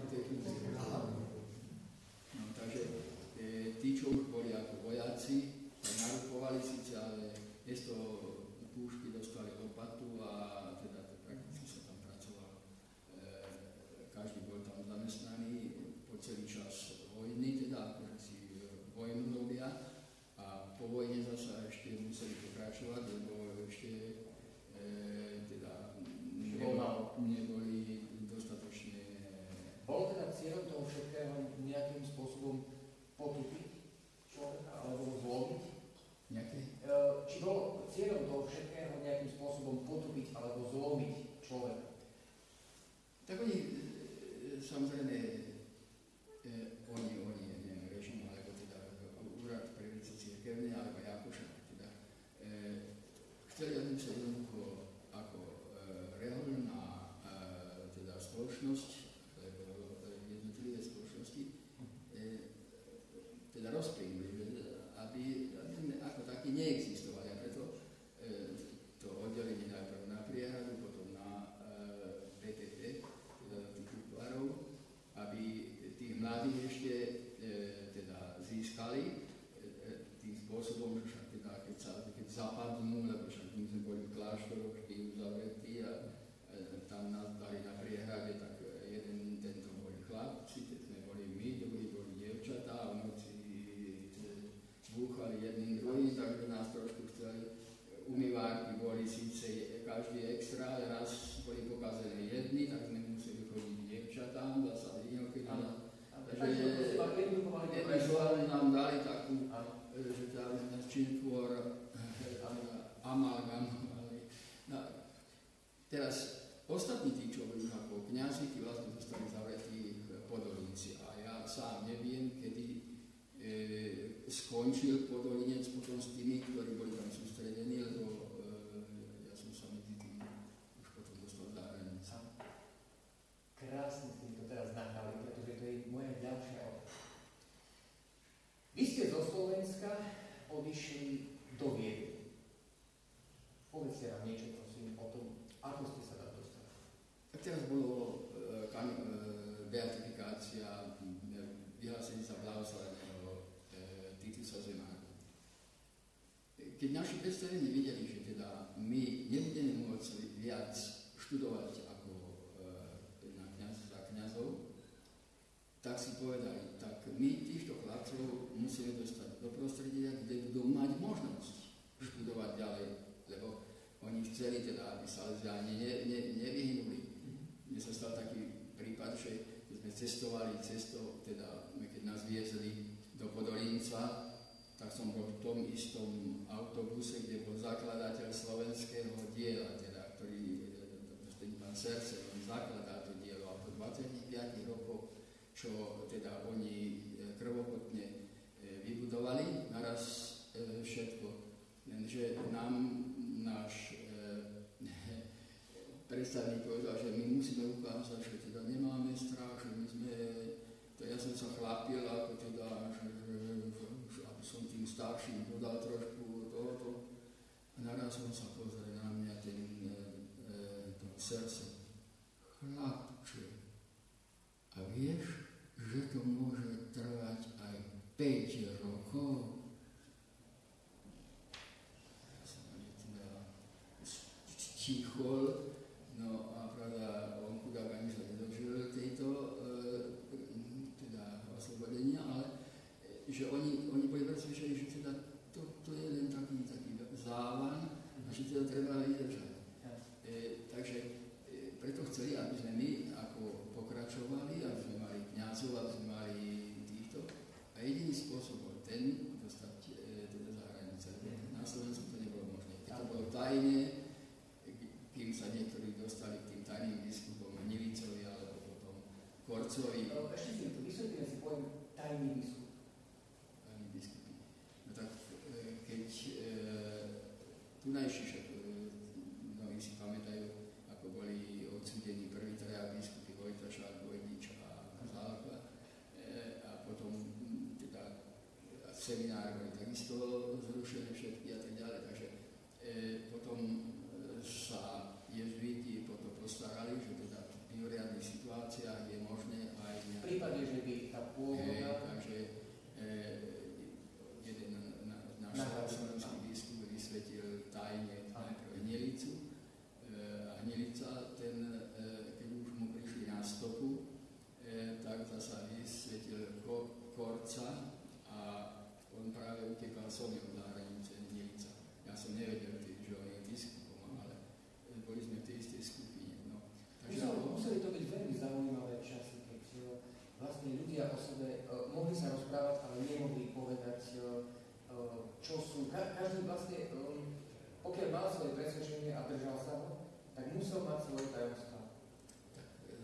No, takže e, tí, čo už boli ako vojaci, narukovali síce, ale miesto púšky dostali lopatu a teda prakticky sa tam pracovalo. E, každý bol tam zamestnaný po celý čas vojny, teda akože si vojnu robia a po vojne zasa ešte museli pokračovať, lebo ešte e, teda neboli, neboli dostatočne... Bolo teda cieľom toho všetkého nejakým spôsobom potupiť človeka alebo zlomiť? Nejaké? Či bolo cieľom toho všetkého nejakým spôsobom potupiť alebo zlomiť človeka? Tak oni, samozrejme, oni, oni, neviem, režim, alebo teda úrad pre veci cirkevné, alebo Jakoša, teda, e, chceli, aby sa jednoducho ako e, reálna e, teda spoločnosť, lebo jednotlivé spoločnosti, e, teda rozplynuli, aby, aby sme ako takí neexistovali. A preto e, to oddelenie najprv na priehradu, potom na e, pé té pé, teda tých útvarov, aby tých mladých ešte e, teda získali e, tým spôsobom, že však teda keď, sa, keď zapadnú, lebo však my sme boli v kláštoroch, tí uzavretí a e, tam nás dali na priehrade, tak jeden tento boli chlapci, keď sme boli my, druhý boli dievčatá a v noci búchali jedným druhým, takže nás trošku chceli. Umývárky boli síce každý extra, ale raz boli pokazené jedny, tak sme museli chodiť dievčatám, zasa inokedy. Takže jedni slovami nám dali takú, že tam nás čím tvor amalgamovali. No, teraz ostatní tí, čo boli ako kňazi, tí vlastne zostali zavretí v Podolinci a ja sám neviem, kedy e, skončil Podolinec potom s tými, ktorí boli tam sústredení, lebo e, ja som sa medzi tým už potom dostal za hranice. Krásne ste to teraz nachali, pretože to je moja ďalšia otázka. Vy ste zo Slovenska odišli do Viedne. Povedzte nám niečo, prosím, o tom, ako ste sa tam dostali. Tak teraz bolo e, kam, e, beatifikácia, vyhlásenie sa blahoslaveného e, Titusa Zemáka. Keď naši predstavení videli, že teda my nebudeme môcť viac študovať ako e, na kňaz, za kňazov, tak si povedali, tak my týchto chlapcov musíme dostať do prostredia, kde budú mať možnosť študovať ďalej, lebo oni chceli teda, aby Salesiáni ne, ne, nevyhnuli. Mne sa stal taký prípad, že keď sme cestovali cestou, teda keď nás viezli do Podolinca, tak som bol v tom istom autobuse, kde bol zakladateľ slovenského diela, teda, ktorý, ten pán Serce, on zakladá to dielo a po dvadsaťpäť rokoch, čo teda oni krvopotne vybudovali, naraz všetko. Lenže nám náš predstavník povedal, že my musíme ukázať, že teda nemáme strach, že my sme, to ja som sa chlapil, ako teda, že, že, že aby som tým starším dodal trošku tohoto. A naraz som sa pozrel na mňa ten, e, e, to srdce. Chlapče, a vieš, že to môže trvať aj päť rokov? Ja som teda stichol, no a pravda, on chudák ani sa nedožil tejto e, teda oslobodenia, ale e, že oni, oni boli presvedčení, že teda to, to je len taký, taký závan a že teda treba vydržať. E, takže e, preto chceli, aby sme my ako pokračovali, aby sme mali kňazov, aby sme mali týchto. A jediný spôsob bol ten, dostať e, teda za hranice. Na Slovensku to nebolo možné. Keď to bolo tajne, kým sa niektorí dostali k tým tajným biskupom, Hnilicovi alebo potom Korcovi. Ešte si to vysvetlíme si pojem tajný biskup. Tajný biskupy. No tak e, keď e, tunajší, však e, mnohí si pamätajú, ako boli odsúdení prví traja biskupy Vojtaša, Vojnič a Zálka, e, a potom teda semináre boli takisto zrušené všetky a tak ďalej. Takže e, potom e, sa jezuiti potom postarali, že teda v mimoriadnych situáciách je možné aj V prípade, že by tá pôvodná... E, takže e, jeden na, náš slovenský biskup vysvetil tajne najprv Hnilicu. E, a Hnilica, ten, e, keď už mu prišli na stopu, e, tak zasa vysvetil ko, Korca a on práve utekal so mnou za hranice Hnilica. Ja som nevedel, že on je biskupom, ale boli sme v tej istej skupine. No. Takže Musel, museli to byť veľmi zaujímavé časy, keď uh, vlastne ľudia o sebe uh, mohli sa rozprávať, ale nemohli povedať, uh, čo sú. Ka- každý vlastne, um, pokiaľ mal svoje presvedčenie a držal sa ho, tak musel mať svoje tajomstvá. Tak, e,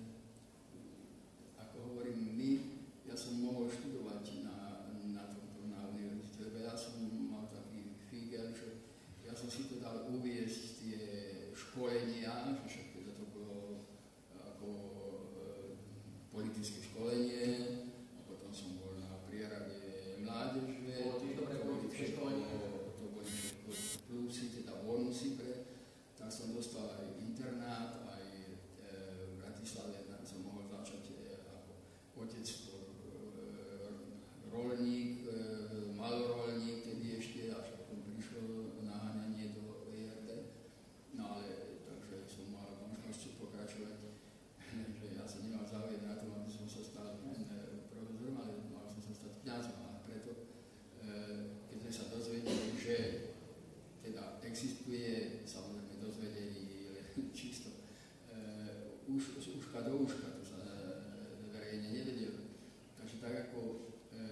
ako hovorím, my, ja som mohol študovať na, na tomto na univerzite, lebo ja som mal taký fígel, že ja som si to dal uviesť tie školenia, že však teda to bolo ako e, politické školenie, a potom som bol na prierade mládeže, Bolo tiež dobré politické školenie. to boli všetko plusy, teda bonusy pre, tak som dostal aj internát, aj e, v Bratislave som mohol začať e, ako otec, e, rolník, e, malorolník, tedy ešte, až potom prišlo naháňanie do é er dé. No ale takže som mal možnosť pokračovať, že ja som nemal záujem na tom, aby som sa stal profesorom, ale mal som sa stať kňazom. A preto, keď sme sa dozvedeli, že teda existuje, samozrejme dozvedeli čisto už, z uška do uška, to sa verejne nevedelo. Takže tak ako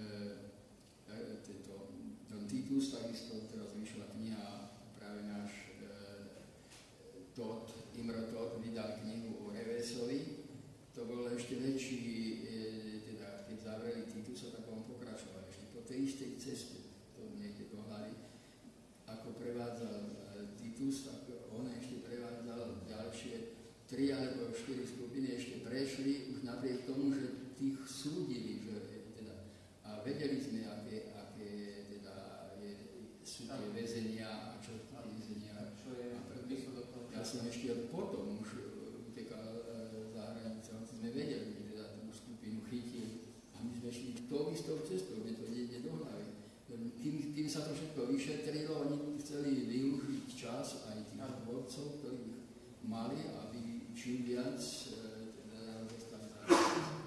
tento Don Titus, takisto teraz vyšla kniha, práve náš Todd, Imre Todd vydal knihu o Revesovi. To bol ešte väčší, e, teda keď zavreli Titusa, tak on pokračoval ešte po tej istej ceste, to niekde do hlavy. Ako prevádzal e, Titus, tak on ešte prevádzal ďalšie tri alebo štyri skupiny, ešte prešli už napriek tomu, že tých súdili, že teda, a vedeli sme, aké, aké teda je, sú tie väzenia a čo tie väzenia. Čo je výsledok toho? Ja som ešte potom už utekal e, za hranice, hoci sme vedeli, že teda tú skupinu chytil a my sme šli tou istou cestou, kde to nejde do hlavy. Kým, kým sa to všetko vyšetrilo, oni chceli využiť čas aj tých vodcov, ktorých mali, aby čím viac e, teda dostali za hranice.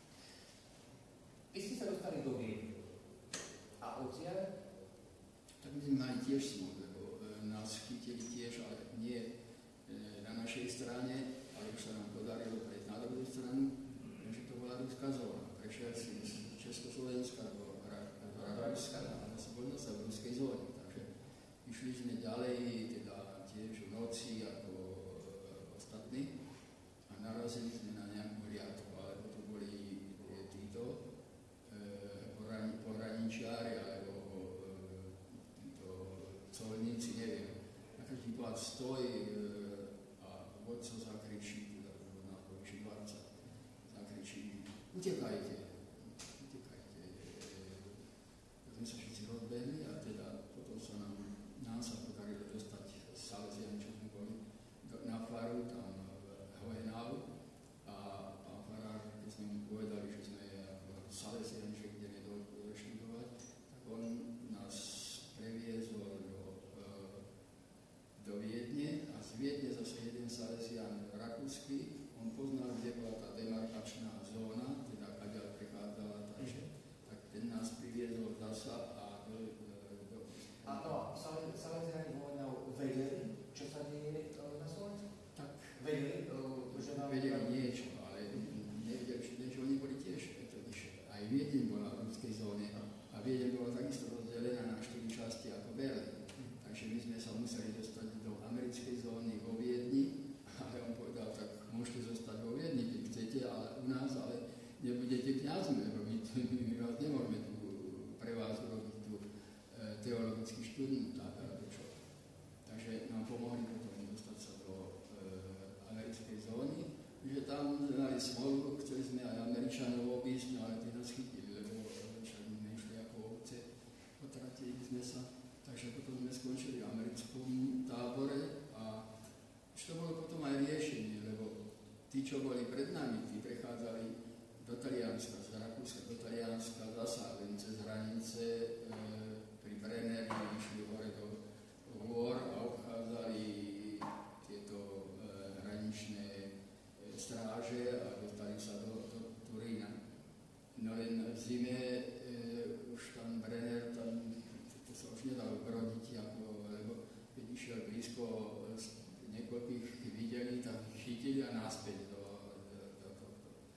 Vy ste sa dostali do Viedne. A odtiaľ? Tak my sme mali tiež smol, lebo e, nás chytili tiež, ale nie e, na našej strane, ale už sa nám podarilo prejsť na druhú stranu, že to bola ruská zóna. Prešiel si z Československa do Rakúska, ale sa bol zase v ruskej zóne. Takže išli sme ďalej, teda tiež v noci ako e, ostatní a narazili sme na nejakú hliadku, alebo to boli e, títo e, pohraničiari, alebo e, colníci, neviem. A každý povedal stoj e, a vodca utekajte, utekajte. Tak sme sa všetci rozbehli a teda potom sa nám, nám sa podarilo dostať z Salesian, čo sme boli na faru, tam v Hohenálu. A pán farár, keď sme mu povedali, že sme Salesian, že ideme do, do študovať, tak on nás previezol do, do Viedne a z Viedne zase jeden Salesian rakúsky. On poznal, kde bola tá demarkačná zóna, teda kaďal prechádzala, takže tak ten nás priviezol zasa a do... do, do Áno, Salesiani Hohenau vedeli, čo sa deje na Slovensku? Tak vedeli, že nám... vedeli niečo, ale nevedeli, že oni boli tiež, totiž aj Viedeň bola v ľudskej zóne a Viedeň bola takisto rozdelená na štyri časti ako Berlín. Takže my sme sa museli dostať do americkej zóny vo Viedni, ale on povedal, tak môžete zostať vo Viedni, keď chcete, ale u nás, ale nebudete kňazmi, lebo my, my vás nemôžeme tu pre vás urobiť tu e, teologický študent, alebo čo. Takže nám pomohli potom dostať sa do e, americkej zóny, že tam sme mali smolu, chceli sme aj Američanov obísť, ale tí nás chytili, lebo však my išli ako ovce, potratili sme sa, takže potom sme skončili v americkom tábore a už to bolo potom aj riešenie, lebo tí, čo boli pred nami, tí prechádzali do Talianska, z Rakúska do Talianska, zasa len cez hranice e, pri Brenneri, išli hore do hôr a obchádzali tieto e, hraničné e, stráže a dostali sa do, do Turína. No len v zime e, už tam Brenner, tam to sa už nedalo brodiť, ako, lebo keď išiel blízko niekoľkých videli, tak chytili a náspäť do tohto.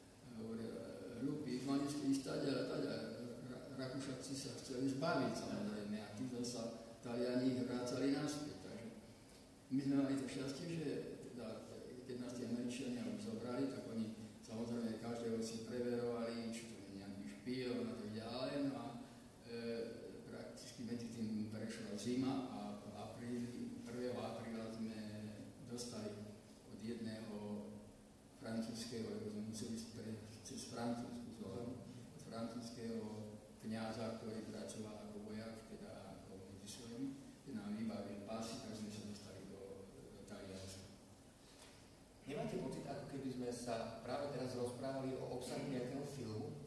Hlupí, mali ste ísť tady a tady. Rakúšaci sa chceli zbaviť, samozrejme, a tí zasa Taliani ich vrácali náspäť. Takže my sme mali to šťastie, že teda, keď nás tí Američania už zobrali, tak oni samozrejme každého si preverovali, či to je nejaký špíon a tak ďalej. No a e, prakticky medzi tým prešla zima a v apríli, prvého apríla sme dostali od jedného francúzského, lebo sme museli pre, cez francúzsku zónu, od francúzského kňaza, ktorý pracoval ako vojak, teda ako medzi svojimi, keď nám vybavil pásy, tak sme sa dostali do, do Talianska. Nemáte pocit, ako keby sme sa práve teraz rozprávali o obsahu nejakého filmu?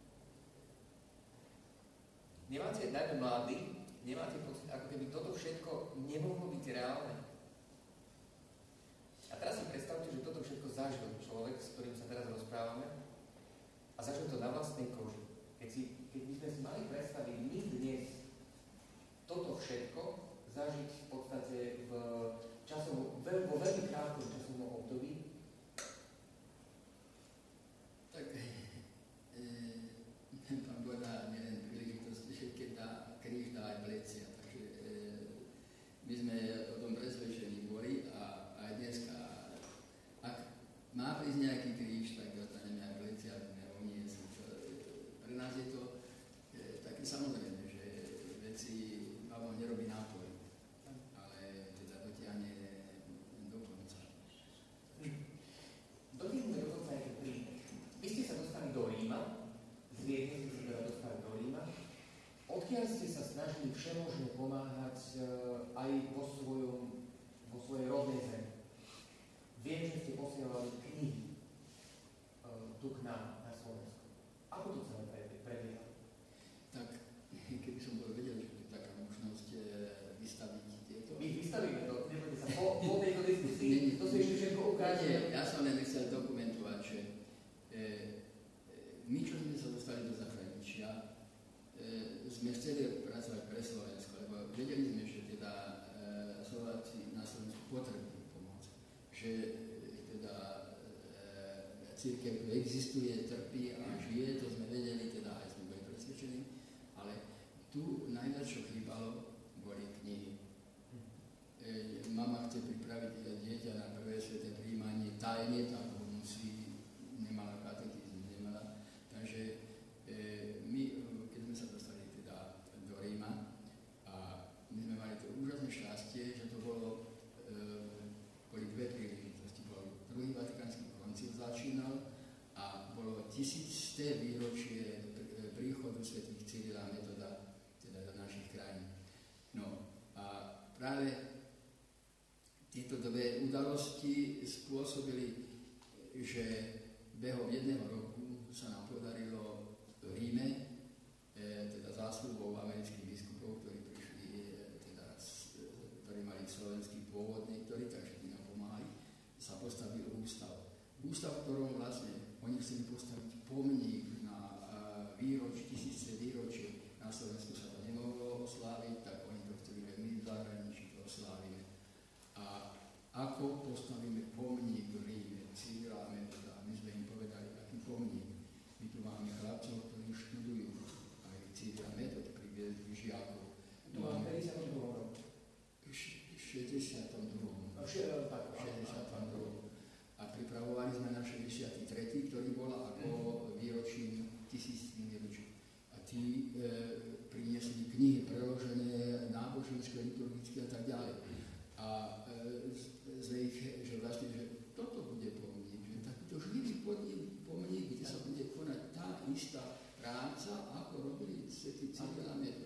Nemáte, najmä mladí, nemáte pocit, ako keby toto všetko nemohlo byť reálne? A teraz si predstavte, že toto všetko zažil človek, s ktorým sa teraz rozprávame a zažil to na vlastnej koži. Keď, si, keď by sme si mali predstaviť my dnes toto všetko zažiť v podstate v časom, vo veľmi krátkom časovom období, tak e, pán Boh dá nielen príležitosť, že keď dá kríž, dá aj plecia. Takže e, my sme o tom presvedčení boli a aj dneska, ak má prísť nejaký kríž, tak dostaneme aj plecia, aby sme ho uniesli. Pre nás je to e, také samozrejme, že veci Pavol nerobí nápoj, ale teda dotiahne do konca. dotiahnume dokonca aj ten príbeh. Vy ste sa dostali do Ríma, z Viedne ste sa teda dostali do Ríma, odkiaľ ste sa snažili všemožne pomáhať uh, aj vo, svojom, vo svojej rodnej zemi. Viem, že ste posielali knihy uh, tu k nám na Slovensku. Ako to celé prebieha? Tak, keby som bol vedel, že je taká možnosť e, vystaviť tieto... My vystavíme to, nebojte sa, po, po tejto diskusii, to si ešte všetko ukáže. Nie, ja som len chcel dokumentovať, že e, e, my, čo sme sa dostali do zahraničia, e, sme chceli pracovať pre Slovensko, lebo vedeli sme, že teda e, Slováci na Slovensku potrebujú pomoc. Že e, teda e, cirkev existuje, trpí a žije, to sme vedeli, teda aj sme boli presvedčení, ale tu najviac, čo chýbalo, boli knihy. E, mama chce pripraviť dieťa na prvé sväté prijímanie tajne, tak ho musí, nemala katechizmus, nemala. Takže e, my, keď sme sa dostali teda do Ríma, a my sme mali to úžasné šťastie, že to bolo, e, boli dve príležitosti. Bol druhý vatikánsky koncil začínal a bolo tisíc step udalosti spôsobili, že behom jedného roku sa nám podarilo v Ríme, e, teda zásluhou amerických biskupov, ktorí prišli, e, teda, s, e, ktorí mali slovenský pôvod niektorí, takže tí nám pomáhali, sa postavil ústav. Ústav, v ktorom vlastne oni chceli postaviť pomník na uh, výročí, tisíce výročie. Na Slovensku sa to nemohlo osláviť, tak oni to chceli, že my v zahraničí to oslávime. A ako postavíme pomník v Ríme, Cyrila a Metoda? My sme im povedali, aký pomník. My tu máme chlapcov, ktorí študujú, aj Cyrila a Metod priviedli žiakov. To mám päťdesiatom druhom roku. šesťdesiatom druhom šesťdesiatom druhom A pripravovali sme na šesťdesiaty tretí ktorý bola ako výročím tisíctým výročí. A tí e, priniesli knihy preložené náboženské, liturgické a tak ďalej. A e, z ich, že vlastne, že toto bude pomník, že takýto živý pomník, kde sa bude konať tá istá práca, ako robili svätí Cyril a Metod.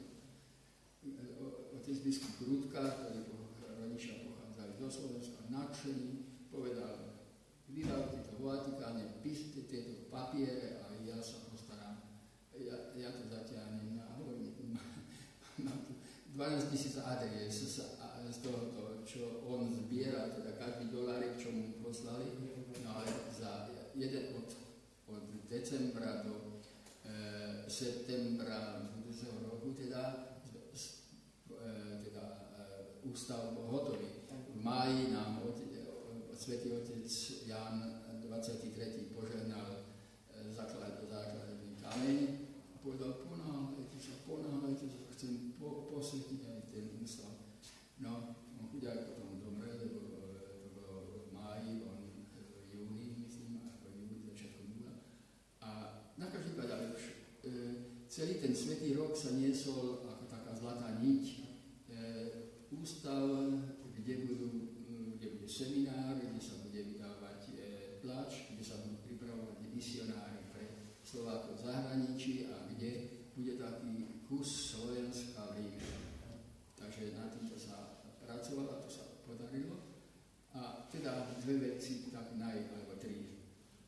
Otec biskup Rudka, ktorý rodičia pochádzali do Slovenska, nadšený, povedal, vybavte to vo Vatikáne, píšte tieto papiere a ja sa postarám. Ja, ja to zatiahnem na hovorník. Mám tu dvanásť tisíc adries z toho, čo on zbiera, teda každý dolárik, čo mu poslali, no ale za jeden od, od decembra do e, septembra budúceho roku, teda, e, teda e, ústav bol hotový. V máji nám od, Svätý otec Ján dvadsiaty tretí požehnal základ, základný kameň a povedal, ponáhľajte sa, ponáhľajte sa, chcem po, posvetiť aj ten ústav. No, on chudák potom zomrel, lebo to bolo v máji, on v júni, myslím, ako júni, začiatkom júla. A na každý pád, ale už e, celý ten svätý rok sa niesol ako taká zlatá niť. E, ústav, kde budú seminár, kde sa bude vydávať e, tlač, kde sa budú pripravovať misionári pre Slovákov v zahraničí a kde bude taký kus Slovenska v Ríme. Takže na týmto sa pracovalo a to sa podarilo. A teda dve veci, tak naj, alebo tri.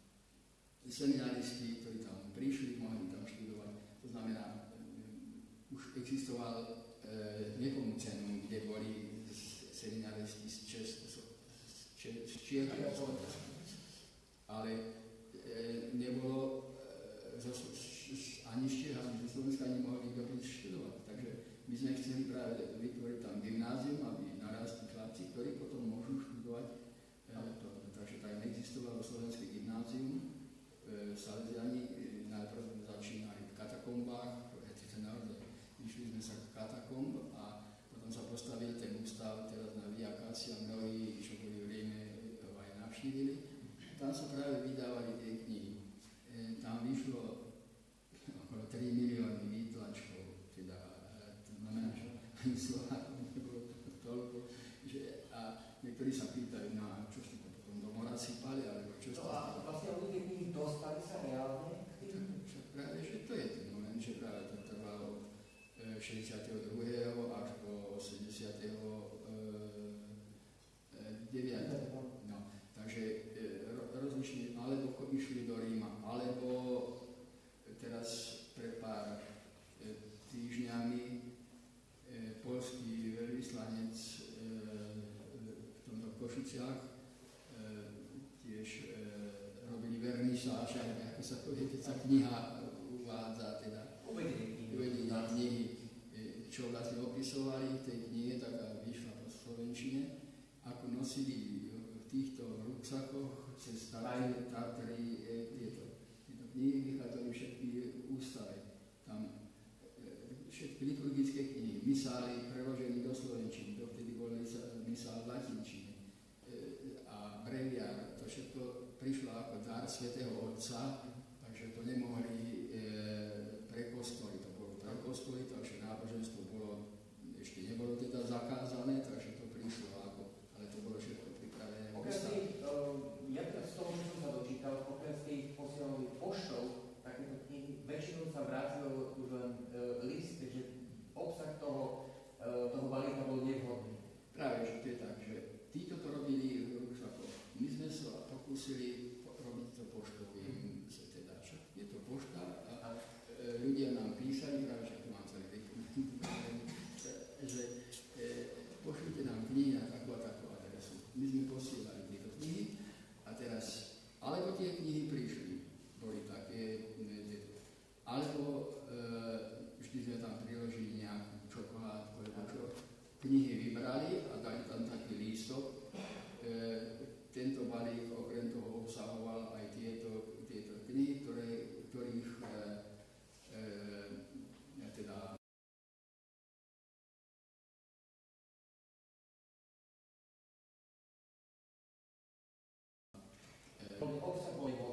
Seminaristi, ktorí tam prišli, mohli tam študovať. To znamená, um, už existoval e, Nepomucenum, kde boli seminaristi z Česka, z Čiech a Slovenska. Ale e, nebolo e, zo, ani z Čiech, ani zo Slovenska nemohli nikto študovať. Takže my sme chceli práve vytvoriť tam gymnázium, aby narastli chlapci, ktorí potom môžu študovať. E, to, takže tam existovalo slovenské gymnázium. E, Salesiani e, najprv začínali v katakombách, išli sme sa k katakomb a potom sa postavil ten ústav teraz na Via Cassia, mnohí, čo boli v Ríme, aj navštívili. Tam sa práve vydávali tie knihy. E, tam vyšlo okolo tri milióny výtlačkov, teda to znamená, že ani Slovákov nebolo toľko. Že, a niektorí sa pýtajú, no a čo ste to potom do mora sypali, alebo čo ste... No a vlastne oni tie knihy dostali sa reálne k tým? Však práve, že to je ten moment, že práve to trvalo šesťdesiateho druhého až do osemdesiateho deviateho No, takže ro, rozlišne, alebo išli do Ríma, alebo teraz pred pár týždňami poľský veľvyslanec v tomto Košiciach tiež robili vernisáž, ako sa povie, keď sa kniha uvádza, teda uvedenie knihy, čo vlastne opisovali v tej knihe, tak vyšla po slovenčine, ako nosili v týchto ruksakoch cez Tatry, Tatry tieto, tieto knihy, vychádzali všetky ústavy. Tam všetky liturgické knihy, misály preložené do slovenčiny, dovtedy bol misál v latinčine a breviár, to všetko prišlo ako dar svätého Otca, takže to nemohli pre kostoly, to bolo pre kostoly, takže náboženstvo bolo, ešte nebolo teda zakázané, takže to prišlo ako, ale to bolo všetko pripravené. Pokiaľ uh, ja teda z toho, čo som sa dočítal, pokiaľ ste ich posielali poštou, takéto knihy, väčšinou sa vrátil už len uh, list, že obsah toho, uh, toho balíka bol nevhodný. Práve, že to je tak, že títo to robili v ruksakoch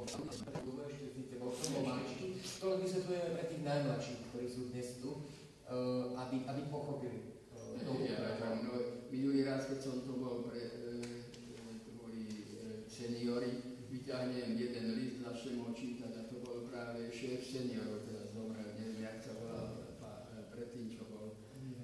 ešte bol som bol maličký. To vysvetľujeme pre tých najmladších, ktorí sú dnes tu, uh, aby, aby pochopili. Uh, ja, ja, no, minulý raz, keď som to bol pre uh, to boli uh, seniori, vyťahnem jeden list, začnem ho čítať a to bol práve šéf seniorov, teraz zomrel, neviem, jak sa volal predtým, čo bol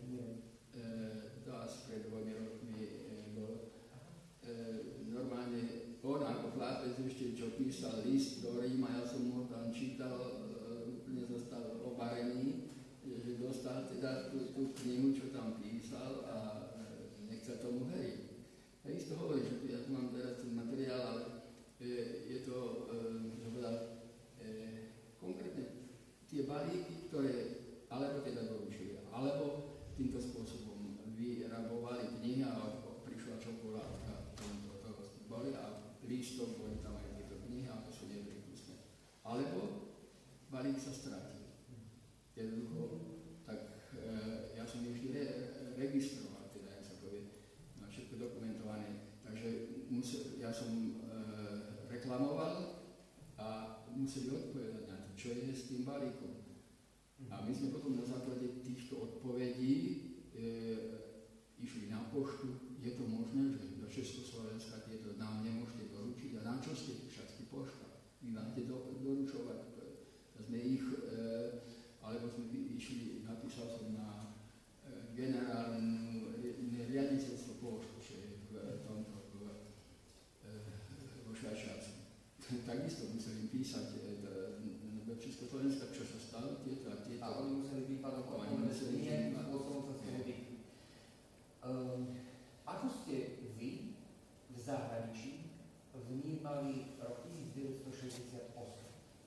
dá pred dvomi rokmi bol normálne on ako chlapec ešte čo písal list do Ríma, ja som ho tam čítal, úplne zostal obarený, že dostal teda tú, tú knihu, čo tam písal a nech sa tomu verí. Ja isto hovorím, že ja tu mám teraz ten materiál, ale je, je to, že povedal, konkrétne tie balíky, ktoré alebo teda doručili, alebo týmto spôsobom vyrabovali knihy a prišla čokoládka, to, to boli a lístok, boli tam aj tieto knihy a to sú nepripustné. Alebo balík sa stratil. Jednoducho, tak e, ja som ich re, registroval, teda, jak sa povie, no, všetko dokumentované. Takže musel, ja som e, reklamoval a museli odpovedať na to, čo je s tým balíkom. A my sme potom na základe týchto odpovedí e, išli na poštu. Je to možné, že do Československa tieto nám nemôžete doručiť? A na čo ste však ste pošta? Vy máte do, doručovať. A sme ich, e, alebo sme išli, napísal som na e, generálnu riaditeľstvo poštu, čo je v tomto, v, e, vo Švajčiarsku. Takisto museli písať e, do Československa, čo sa stalo, tieto a tieto. A oni museli výpadok odpovedať, nie spôsobom sa stredí. Um, ako ste vy v zahraničí vnímali rok devätnásťstošesťdesiatosem?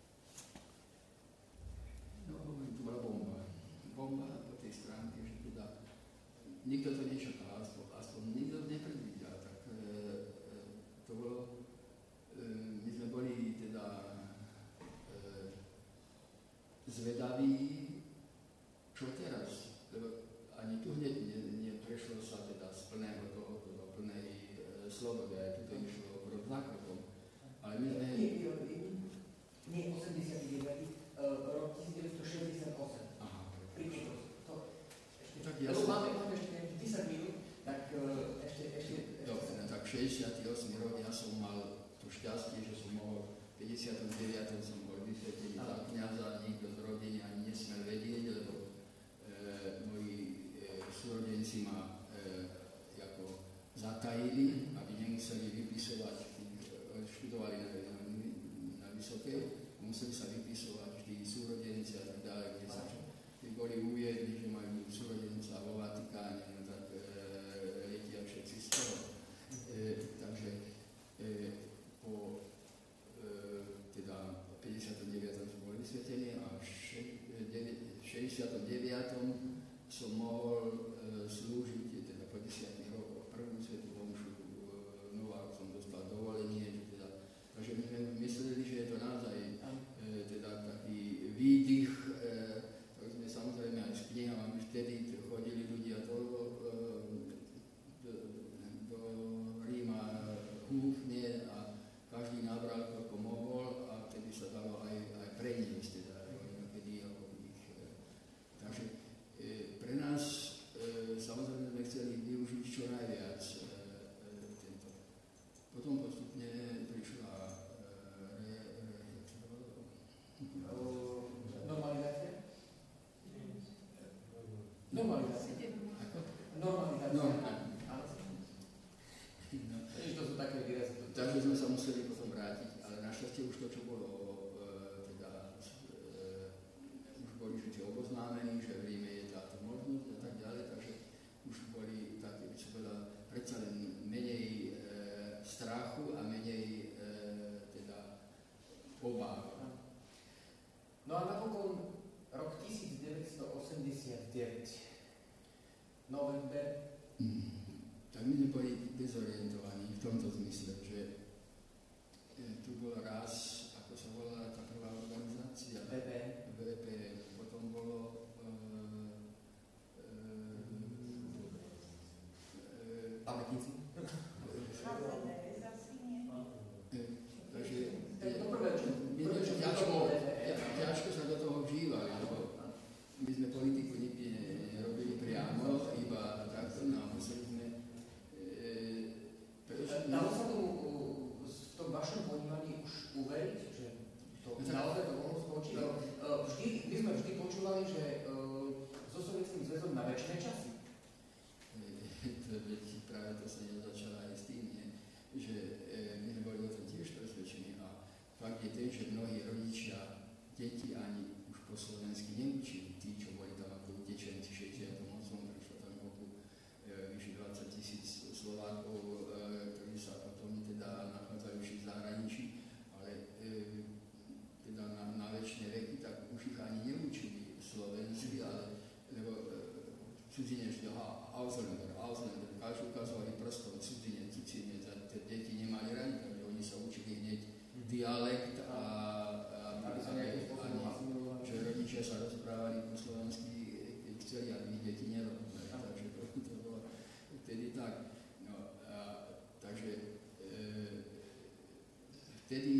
No, to bola bomba. Bomba po tej stránke, že teda nikto to nečakal, aspoň, aspoň nikto nepredvídal. Tak e, to bolo, e, my sme boli teda e, zvedaví, čo teraz, lebo ani tu hneď neprešlo sa teda z plného toho, do plnej e, slobody, aj tu to išlo rok za krokom. Ale my sme... Nie, nie, nie osemdesiatdeväť, uh, rok devätnásťstošesťdesiatosem. Aha. Príklad to. Ešte, Tak lebo jasne. máme, máme ešte desať minút, tak uh, ešte, ešte... Dobre, no tak šesťdesiaty ôsmy rok ja som mal to šťastie, že som mohol v päťdesiatom deviatom som bol vysvetený za kňaza, nikto z rodiny ani nesmel vedieť, lebo e, moji e, súrodenci ma e, ako zatajili, aby nemuseli vypisovať, e, študovali na, na, na vysoké, museli sa vypisovať vždy súrodenci a tak ďalej, kde sa keď boli uviedli, že majú súrodenca vo Vatikáne, no tak e, letia všetci z toho. E, takže e, po e, teda päťdesiatom deviatom som bol vysvetený a v šesťdesiatom deviatom som mohol e, slúžiť, teda po desiatich rokoch prvú svätú omšu e, nová som dostal dovolenie, že teda, takže my sme mysleli, že je to naozaj e, teda taký výdych, e, tak sme samozrejme aj s knihami vtedy chodili ľudia do, e, do, do Ríma kúchne a každý nabral koľko mohol a vtedy sa dalo aj, aj preniesť, teda niekedy ako ich. Takže e, pre nás e, samozrejme sme chceli využiť čo najviac e, e, tento. Potom postupne prišla e, re, re, čo to bolo? Normalizácia? Normalizácia. Ako? Normalizácia. No, Áno. To sú také výrazy. Takže sme sa museli potom vrátiť, ale našťastie už to, čo bolo, e, teda e, už boli všetci oboznámení, že v Ríme je táto možnosť a tak ďalej, takže už boli také, by som povedal, predsa len menej e, strachu a menej e, teda obáv. No a napokon rok devätnásťstoosemdesiatdeväť, november. Mm. Tak my sme boli dezorientovaní v tomto zmysle, že e, tu bol raz, ako sa volala tá prvá organizácia? vé pé. vé pé, potom bolo e, e, Pamätníci. e, takže To je to prvé, čo večné časy. To, práve to sa nezačalo aj s tým, nie? Že e, my sme boli o tom tiež presvedčení a fakt je ten, že mnohí rodičia deti ani už po slovensky neučili. Tí, čo boli tam ako utečenci v šesťdesiatom ôsmom prišlo tam roku e, vyše dvadsať tisíc Slovákov, e, ktorí sa potom teda nachádzajú v zahraničí, ale e, teda na, na večné veky, tak už ich ani neučili slovensky, ale lebo e, cudzinec, aha, Ausländer, Ausländer, každú ukazovali prstom cudzinec, cudzinec a tie deti nemali radi, takže oni sa učili hneď dialekt a, a, a, a, a že rodičia sa rozprávali po slovensky, keď chceli, aby deti nerozumeli, takže to, to bolo vtedy tak. No, a, takže e, vtedy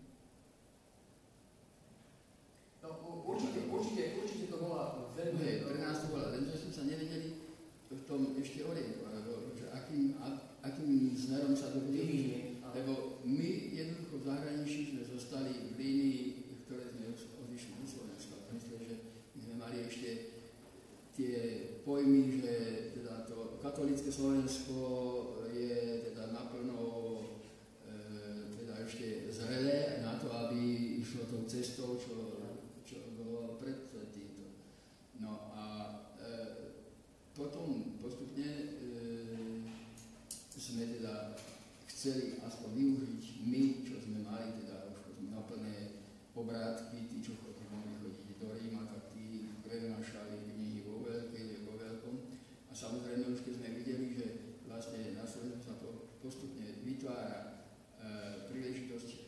no, určite, určite, určite to bola veľmi... Hej, pre nás to bola, lenže sme sa nevedeli v tom ešte orientovať, že akým, akým smerom sa to bude vyvíjať. Lebo my jednoducho v zahraničí sme zostali v línii, ktoré sme odišli do Slovenska. Myslím, že my sme mali ešte tie pojmy, že teda to katolické Slovensko je teda naplno e, teda ešte zrelé na to, aby išlo tou cestou, čo, čo bolo pred týmto. No a e, potom postupne e, sme teda chceli aspoň využiť my, čo sme mali, teda už na plné obrátky, tí, čo mohli chodiť do Ríma, tak tí prenášali knihy vo veľkej, vo veľkom. A samozrejme už keď sme videli, že vlastne na Slovensku sa to postupne vytvára e, príležitosť e,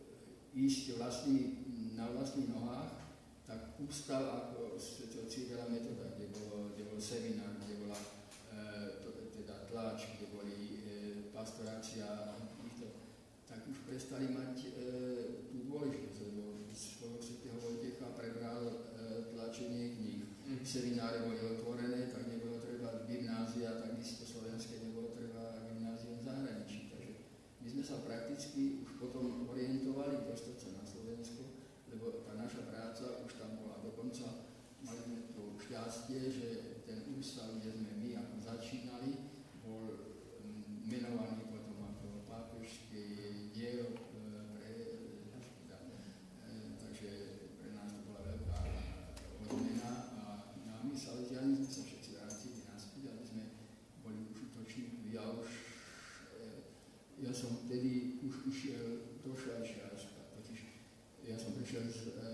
ísť vlastnými, na vlastných nohách, tak ústav ako svätého Cyrila Metoda, kde, bolo, kde bol seminár, kde bola e, to, teda tlač, kde boli e, pastorácia, týchto, tak už prestali mať e, tú dôležitosť, lebo spolok svätého Vojtecha prebral e, tlačenie kníh. Mm. Semináre boli otvorené, tak nebolo treba gymnázia, takisto slovenské nebolo treba gymnázium v zahraničí. Takže my sme sa prakticky už potom orientovali dostať sa na Slovensko, lebo tá naša práca už tam bola. Dokonca mali sme to šťastie, že ten ústav, kde sme my ako začínali, bol um, menovaný potom ako pápežské dielo pre teda, e, takže pre nás to bola veľká odmena a my Salesiani sme sa všetci vrátili naspäť, aby sme boli užitoční. Ja už e, ja som vtedy už išiel do Švajčiarska, totiž ja som prišiel z, e,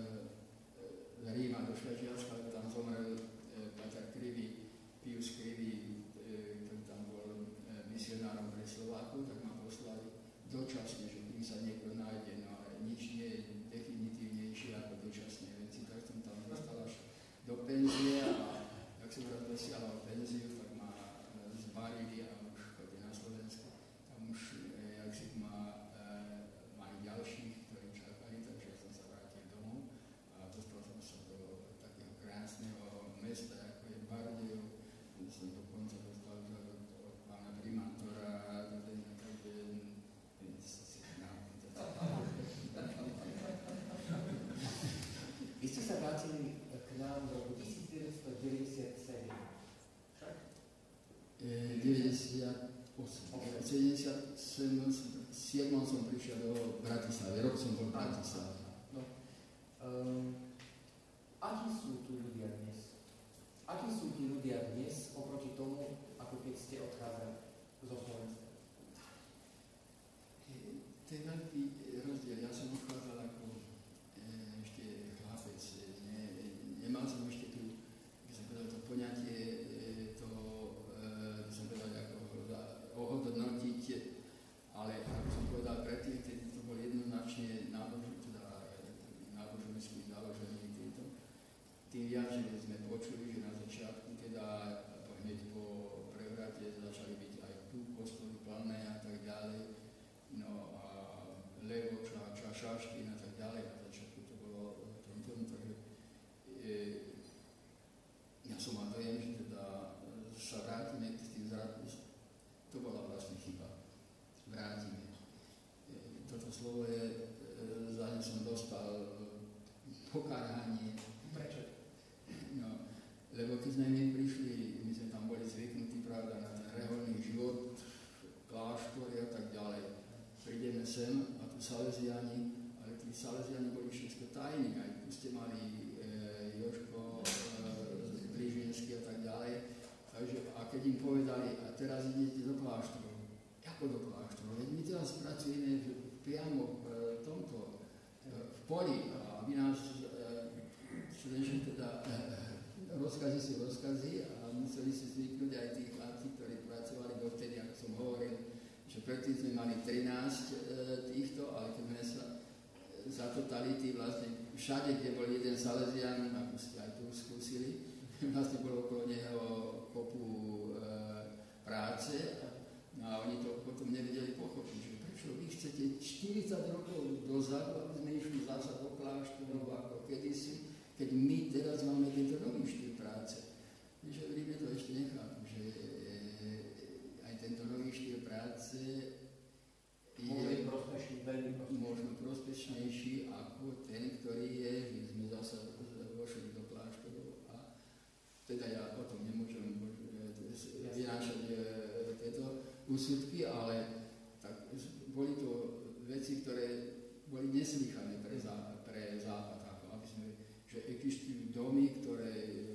z Ríma do Švajčiarska, tam zomrel e, Pater Krivý, Pius Krivý, e, ktorý tam bol e, misionárom pre Slovákov, tak ma poslali dočasne, že kým sa niekto nájde, no ale nič nie je definitívnejšie ako dočasné veci, tak som tam dostal až do penzie a ak som raz dosiahol penziu, tak ma e, zbarili a už chodí na Slovensku. Tam už, e, jak si ma e, mali ďalších, ktorí čakali, takže ja som sa vrátil domov a dostal som sa do takého krásneho mesta, ako je Bardejov. Som dokonca dostal od, od pána primátora, takže vy ste sa vrátili k nám v roku devätnásťstodeväťdesiatsedem, však? deväťdesiatosem. V sedemdesiatom som prišiel do Bratislavy, rok som bol v Bratislave. No. Um, akí sú tu ľudia dnes? Akí sú tí ľudia dnes oproti tomu, ako keď ste odchádzali zo Slovenska? To je veľký rozdiel. Ja som odchádzal ako e, ešte chlapec. Ne, nemal som ešte tu, by som povedal, to poňatie, e, to, e, by som povedal, ako ohodnotiť, ale ako som povedal predtým, tedy to bol jednoznačne náboženský založený týmto. Tým viac, že sme počuli, že na začiatku, teda hneď po prevrate začali byť aj tu kostoly plné a tak ďalej. No a Levoča, Čašaštín a tak ďalej. Na začiatku to bolo tomto, takže e, ja som mal dojem, že teda sa vrátime s tým zradom. To bola vlastne chyba. Vrátime. E, toto slovo je, e, za ne som dostal pokarhanie. Prečo? No, lebo keď sme my prišli, my boli zvyknutí, pravda, na ten reholný život, kláštory a tak ďalej. Prídeme sem a tu Salesiani, ale tí Salesiani boli všetko tajní, aj tu ste mali e, Jožko, e, Blíženský a tak ďalej. Takže, a keď im povedali, a teraz idete do kláštorov, ako do kláštorov? Veď my teraz pracujeme priamo v tomto, v poli a vy nás, že teda rozkazy sú rozkazy a museli si zvyknúť aj tí chlapci, ktorí pracovali dovtedy, ako som hovoril, že predtým sme mali trinásť týchto, ale keď sme sa za totality vlastne všade, kde bol jeden Salesian, ako ste aj tu skúsili, vlastne bolo okolo neho kopu e, práce a oni to potom nevedeli pochopiť, že prečo vy chcete štyridsať rokov dozadu, aby sme išli zasa do kláštorov ako kedysi, keď my teraz máme tento nový štýl práce. Že v Ríme to ešte nechápu, že e, aj tento nový štýl práce je možno prospešnejší ako ten, ktorý je, že sme zasa vošli do kláštorov a teda ja o tom nemôžem vynášať tieto úsudky, ale tak, boli to veci, ktoré boli neslychané pre, zá, pre Západ, ako aby sme, že existujú domy, ktoré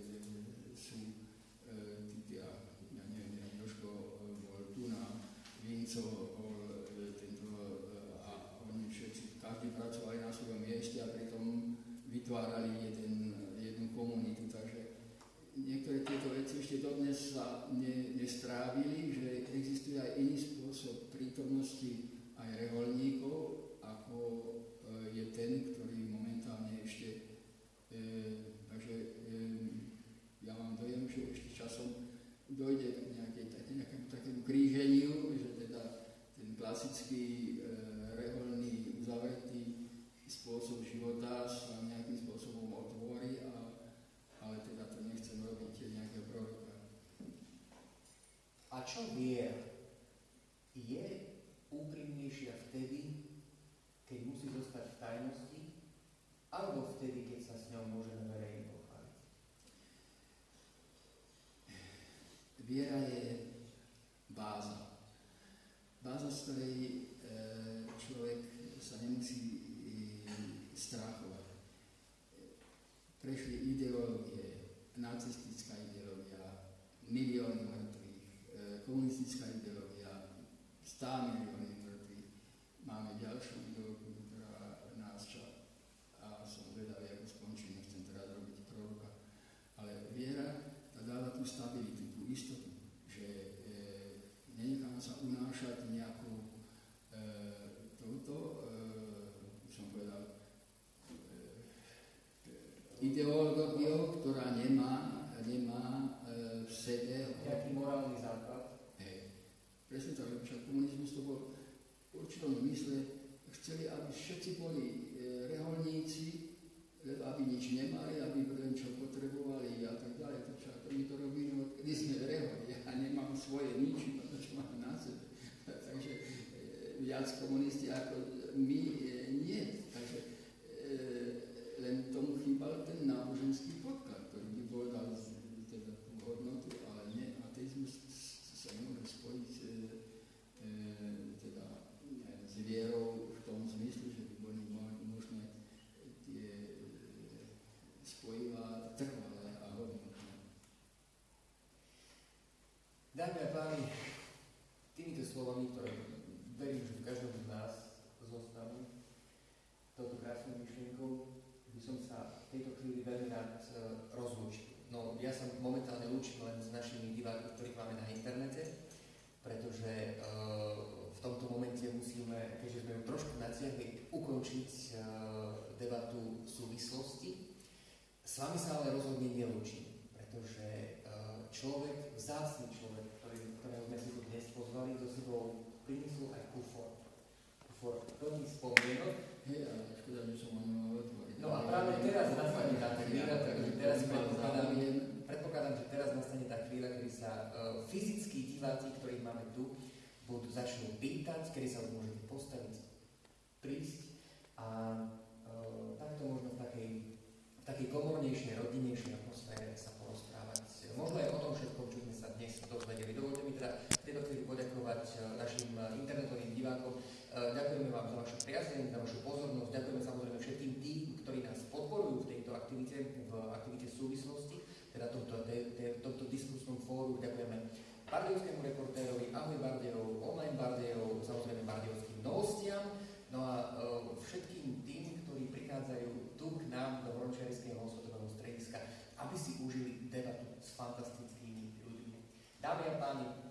sú, e, ja, ja neviem, ja Jožko bol tu na Vinco, bol tento, a oni všetci, každý pracovali na svojom mieste a pritom vytvárali jeden, jednu komunitu, takže niektoré tieto veci ešte dodnes sa ne, nestrávili, že existuje aj iný spôsob prítomnosti aj reholníkov, ako e, je ten, ktorý momentálne ešte, e, takže e, ja mám dojem, že ešte časom dojde k nejakej, nejakému takému kríženiu, že teda ten klasický e, reholný uzavretý spôsob života sa nejakým spôsobom otvorí, a, ale teda to nechcem robiť nejakého proroka. A čo viera? Je úprimnejšia vtedy, keď musí zostať v tajnosti, alebo vtedy, keď sa s ňou môžeme verejne pochváliť? Viera je báza. Báza, z ktorej e, človek sa nemusí e, strachovať. Prešli ideológie, nacistická ideológia, milióny mŕtvych, e, komunistická ideológia, stá milióny mŕtvych. Máme ďalšiu ideológiu, ktorá nás ča, a som vedavý, ako skončí, nechcem teraz robiť proroka, ale viera tá dáva tú stabilitu, tú istotu, že e, nenecháme sa unášať nejakou e, touto, e, som povedal, ideológiou, ktorá nemá, nemá e, v sebe nejaký morálny základ. Hej. Presne tak, lebo však komunizmus to bol v určitom mysle, chceli, aby všetci boli e, reholníci, lebo aby nič nemali, aby len čo potrebovali a tak ďalej. To čo, to my to robíme, odkedy sme reholi. Ja nemám svoje nič, iba to, čo mám na sebe. Takže e, viac komunisti ako my e, nie. Takže e, len tomu chýbal ten náboženský podklad, ktorý by bol dal teda tú hodnotu, ale nie, ateizmus sa nemôže spojiť e, e, teda, e, s vierou v tom zmysle, že by boli možné tie e, spojivá trvalé a hodnotné. Dámy a páni, týmito slovami, ktoré verím, že v každom z nás zostanú, touto krásnou myšlienkou, by som sa v tejto chvíli veľmi rád rozlúčil. No, ja sa momentálne lúčim len s našimi divákmi, ktorých máme na internete, pretože uh, v tomto momente musíme, keďže sme ju trošku natiahli, ukončiť uh, debatu súvislosti. S vami sa ale rozhodne nelúčim, pretože uh, človek, vzácny človek, ktorý, ktorého sme si tu dnes pozvali, so sebou priniesol aj kufor. Kufor plný spomienok. Hej, ale škoda, že som ho nemohol otvoriť. No a práve teraz nastane tá chvíľa, takže teraz predpokladám, predpokladám, že teraz nastane tá chvíľa, kedy sa uh, fyzickí diváci, ktorých máme tu, budú začnú pýtať, kedy sa už môžete postaviť, prísť a uh, takto možno v takej, v takej komornejšej, rodinnejšej atmosfére sa porozprávať. Možno aj o tom všetkom, čo sme sa dnes za vašu pozornosť, ďakujeme samozrejme všetkým tým, ktorí nás podporujú v tejto aktivite, v aktivite súvislosti, teda tomto, te, te, tomto diskusnom fóru. Ďakujeme bardejovskému reportérovi, Ahoj Bardejov, online Bardejov, samozrejme bardejovským novostiam, no a uh, všetkým tým, ktorí prichádzajú tu k nám do Hrončiarskeho osvetového strediska, aby si užili debatu s fantastickými ľuďmi. Dámy a páni,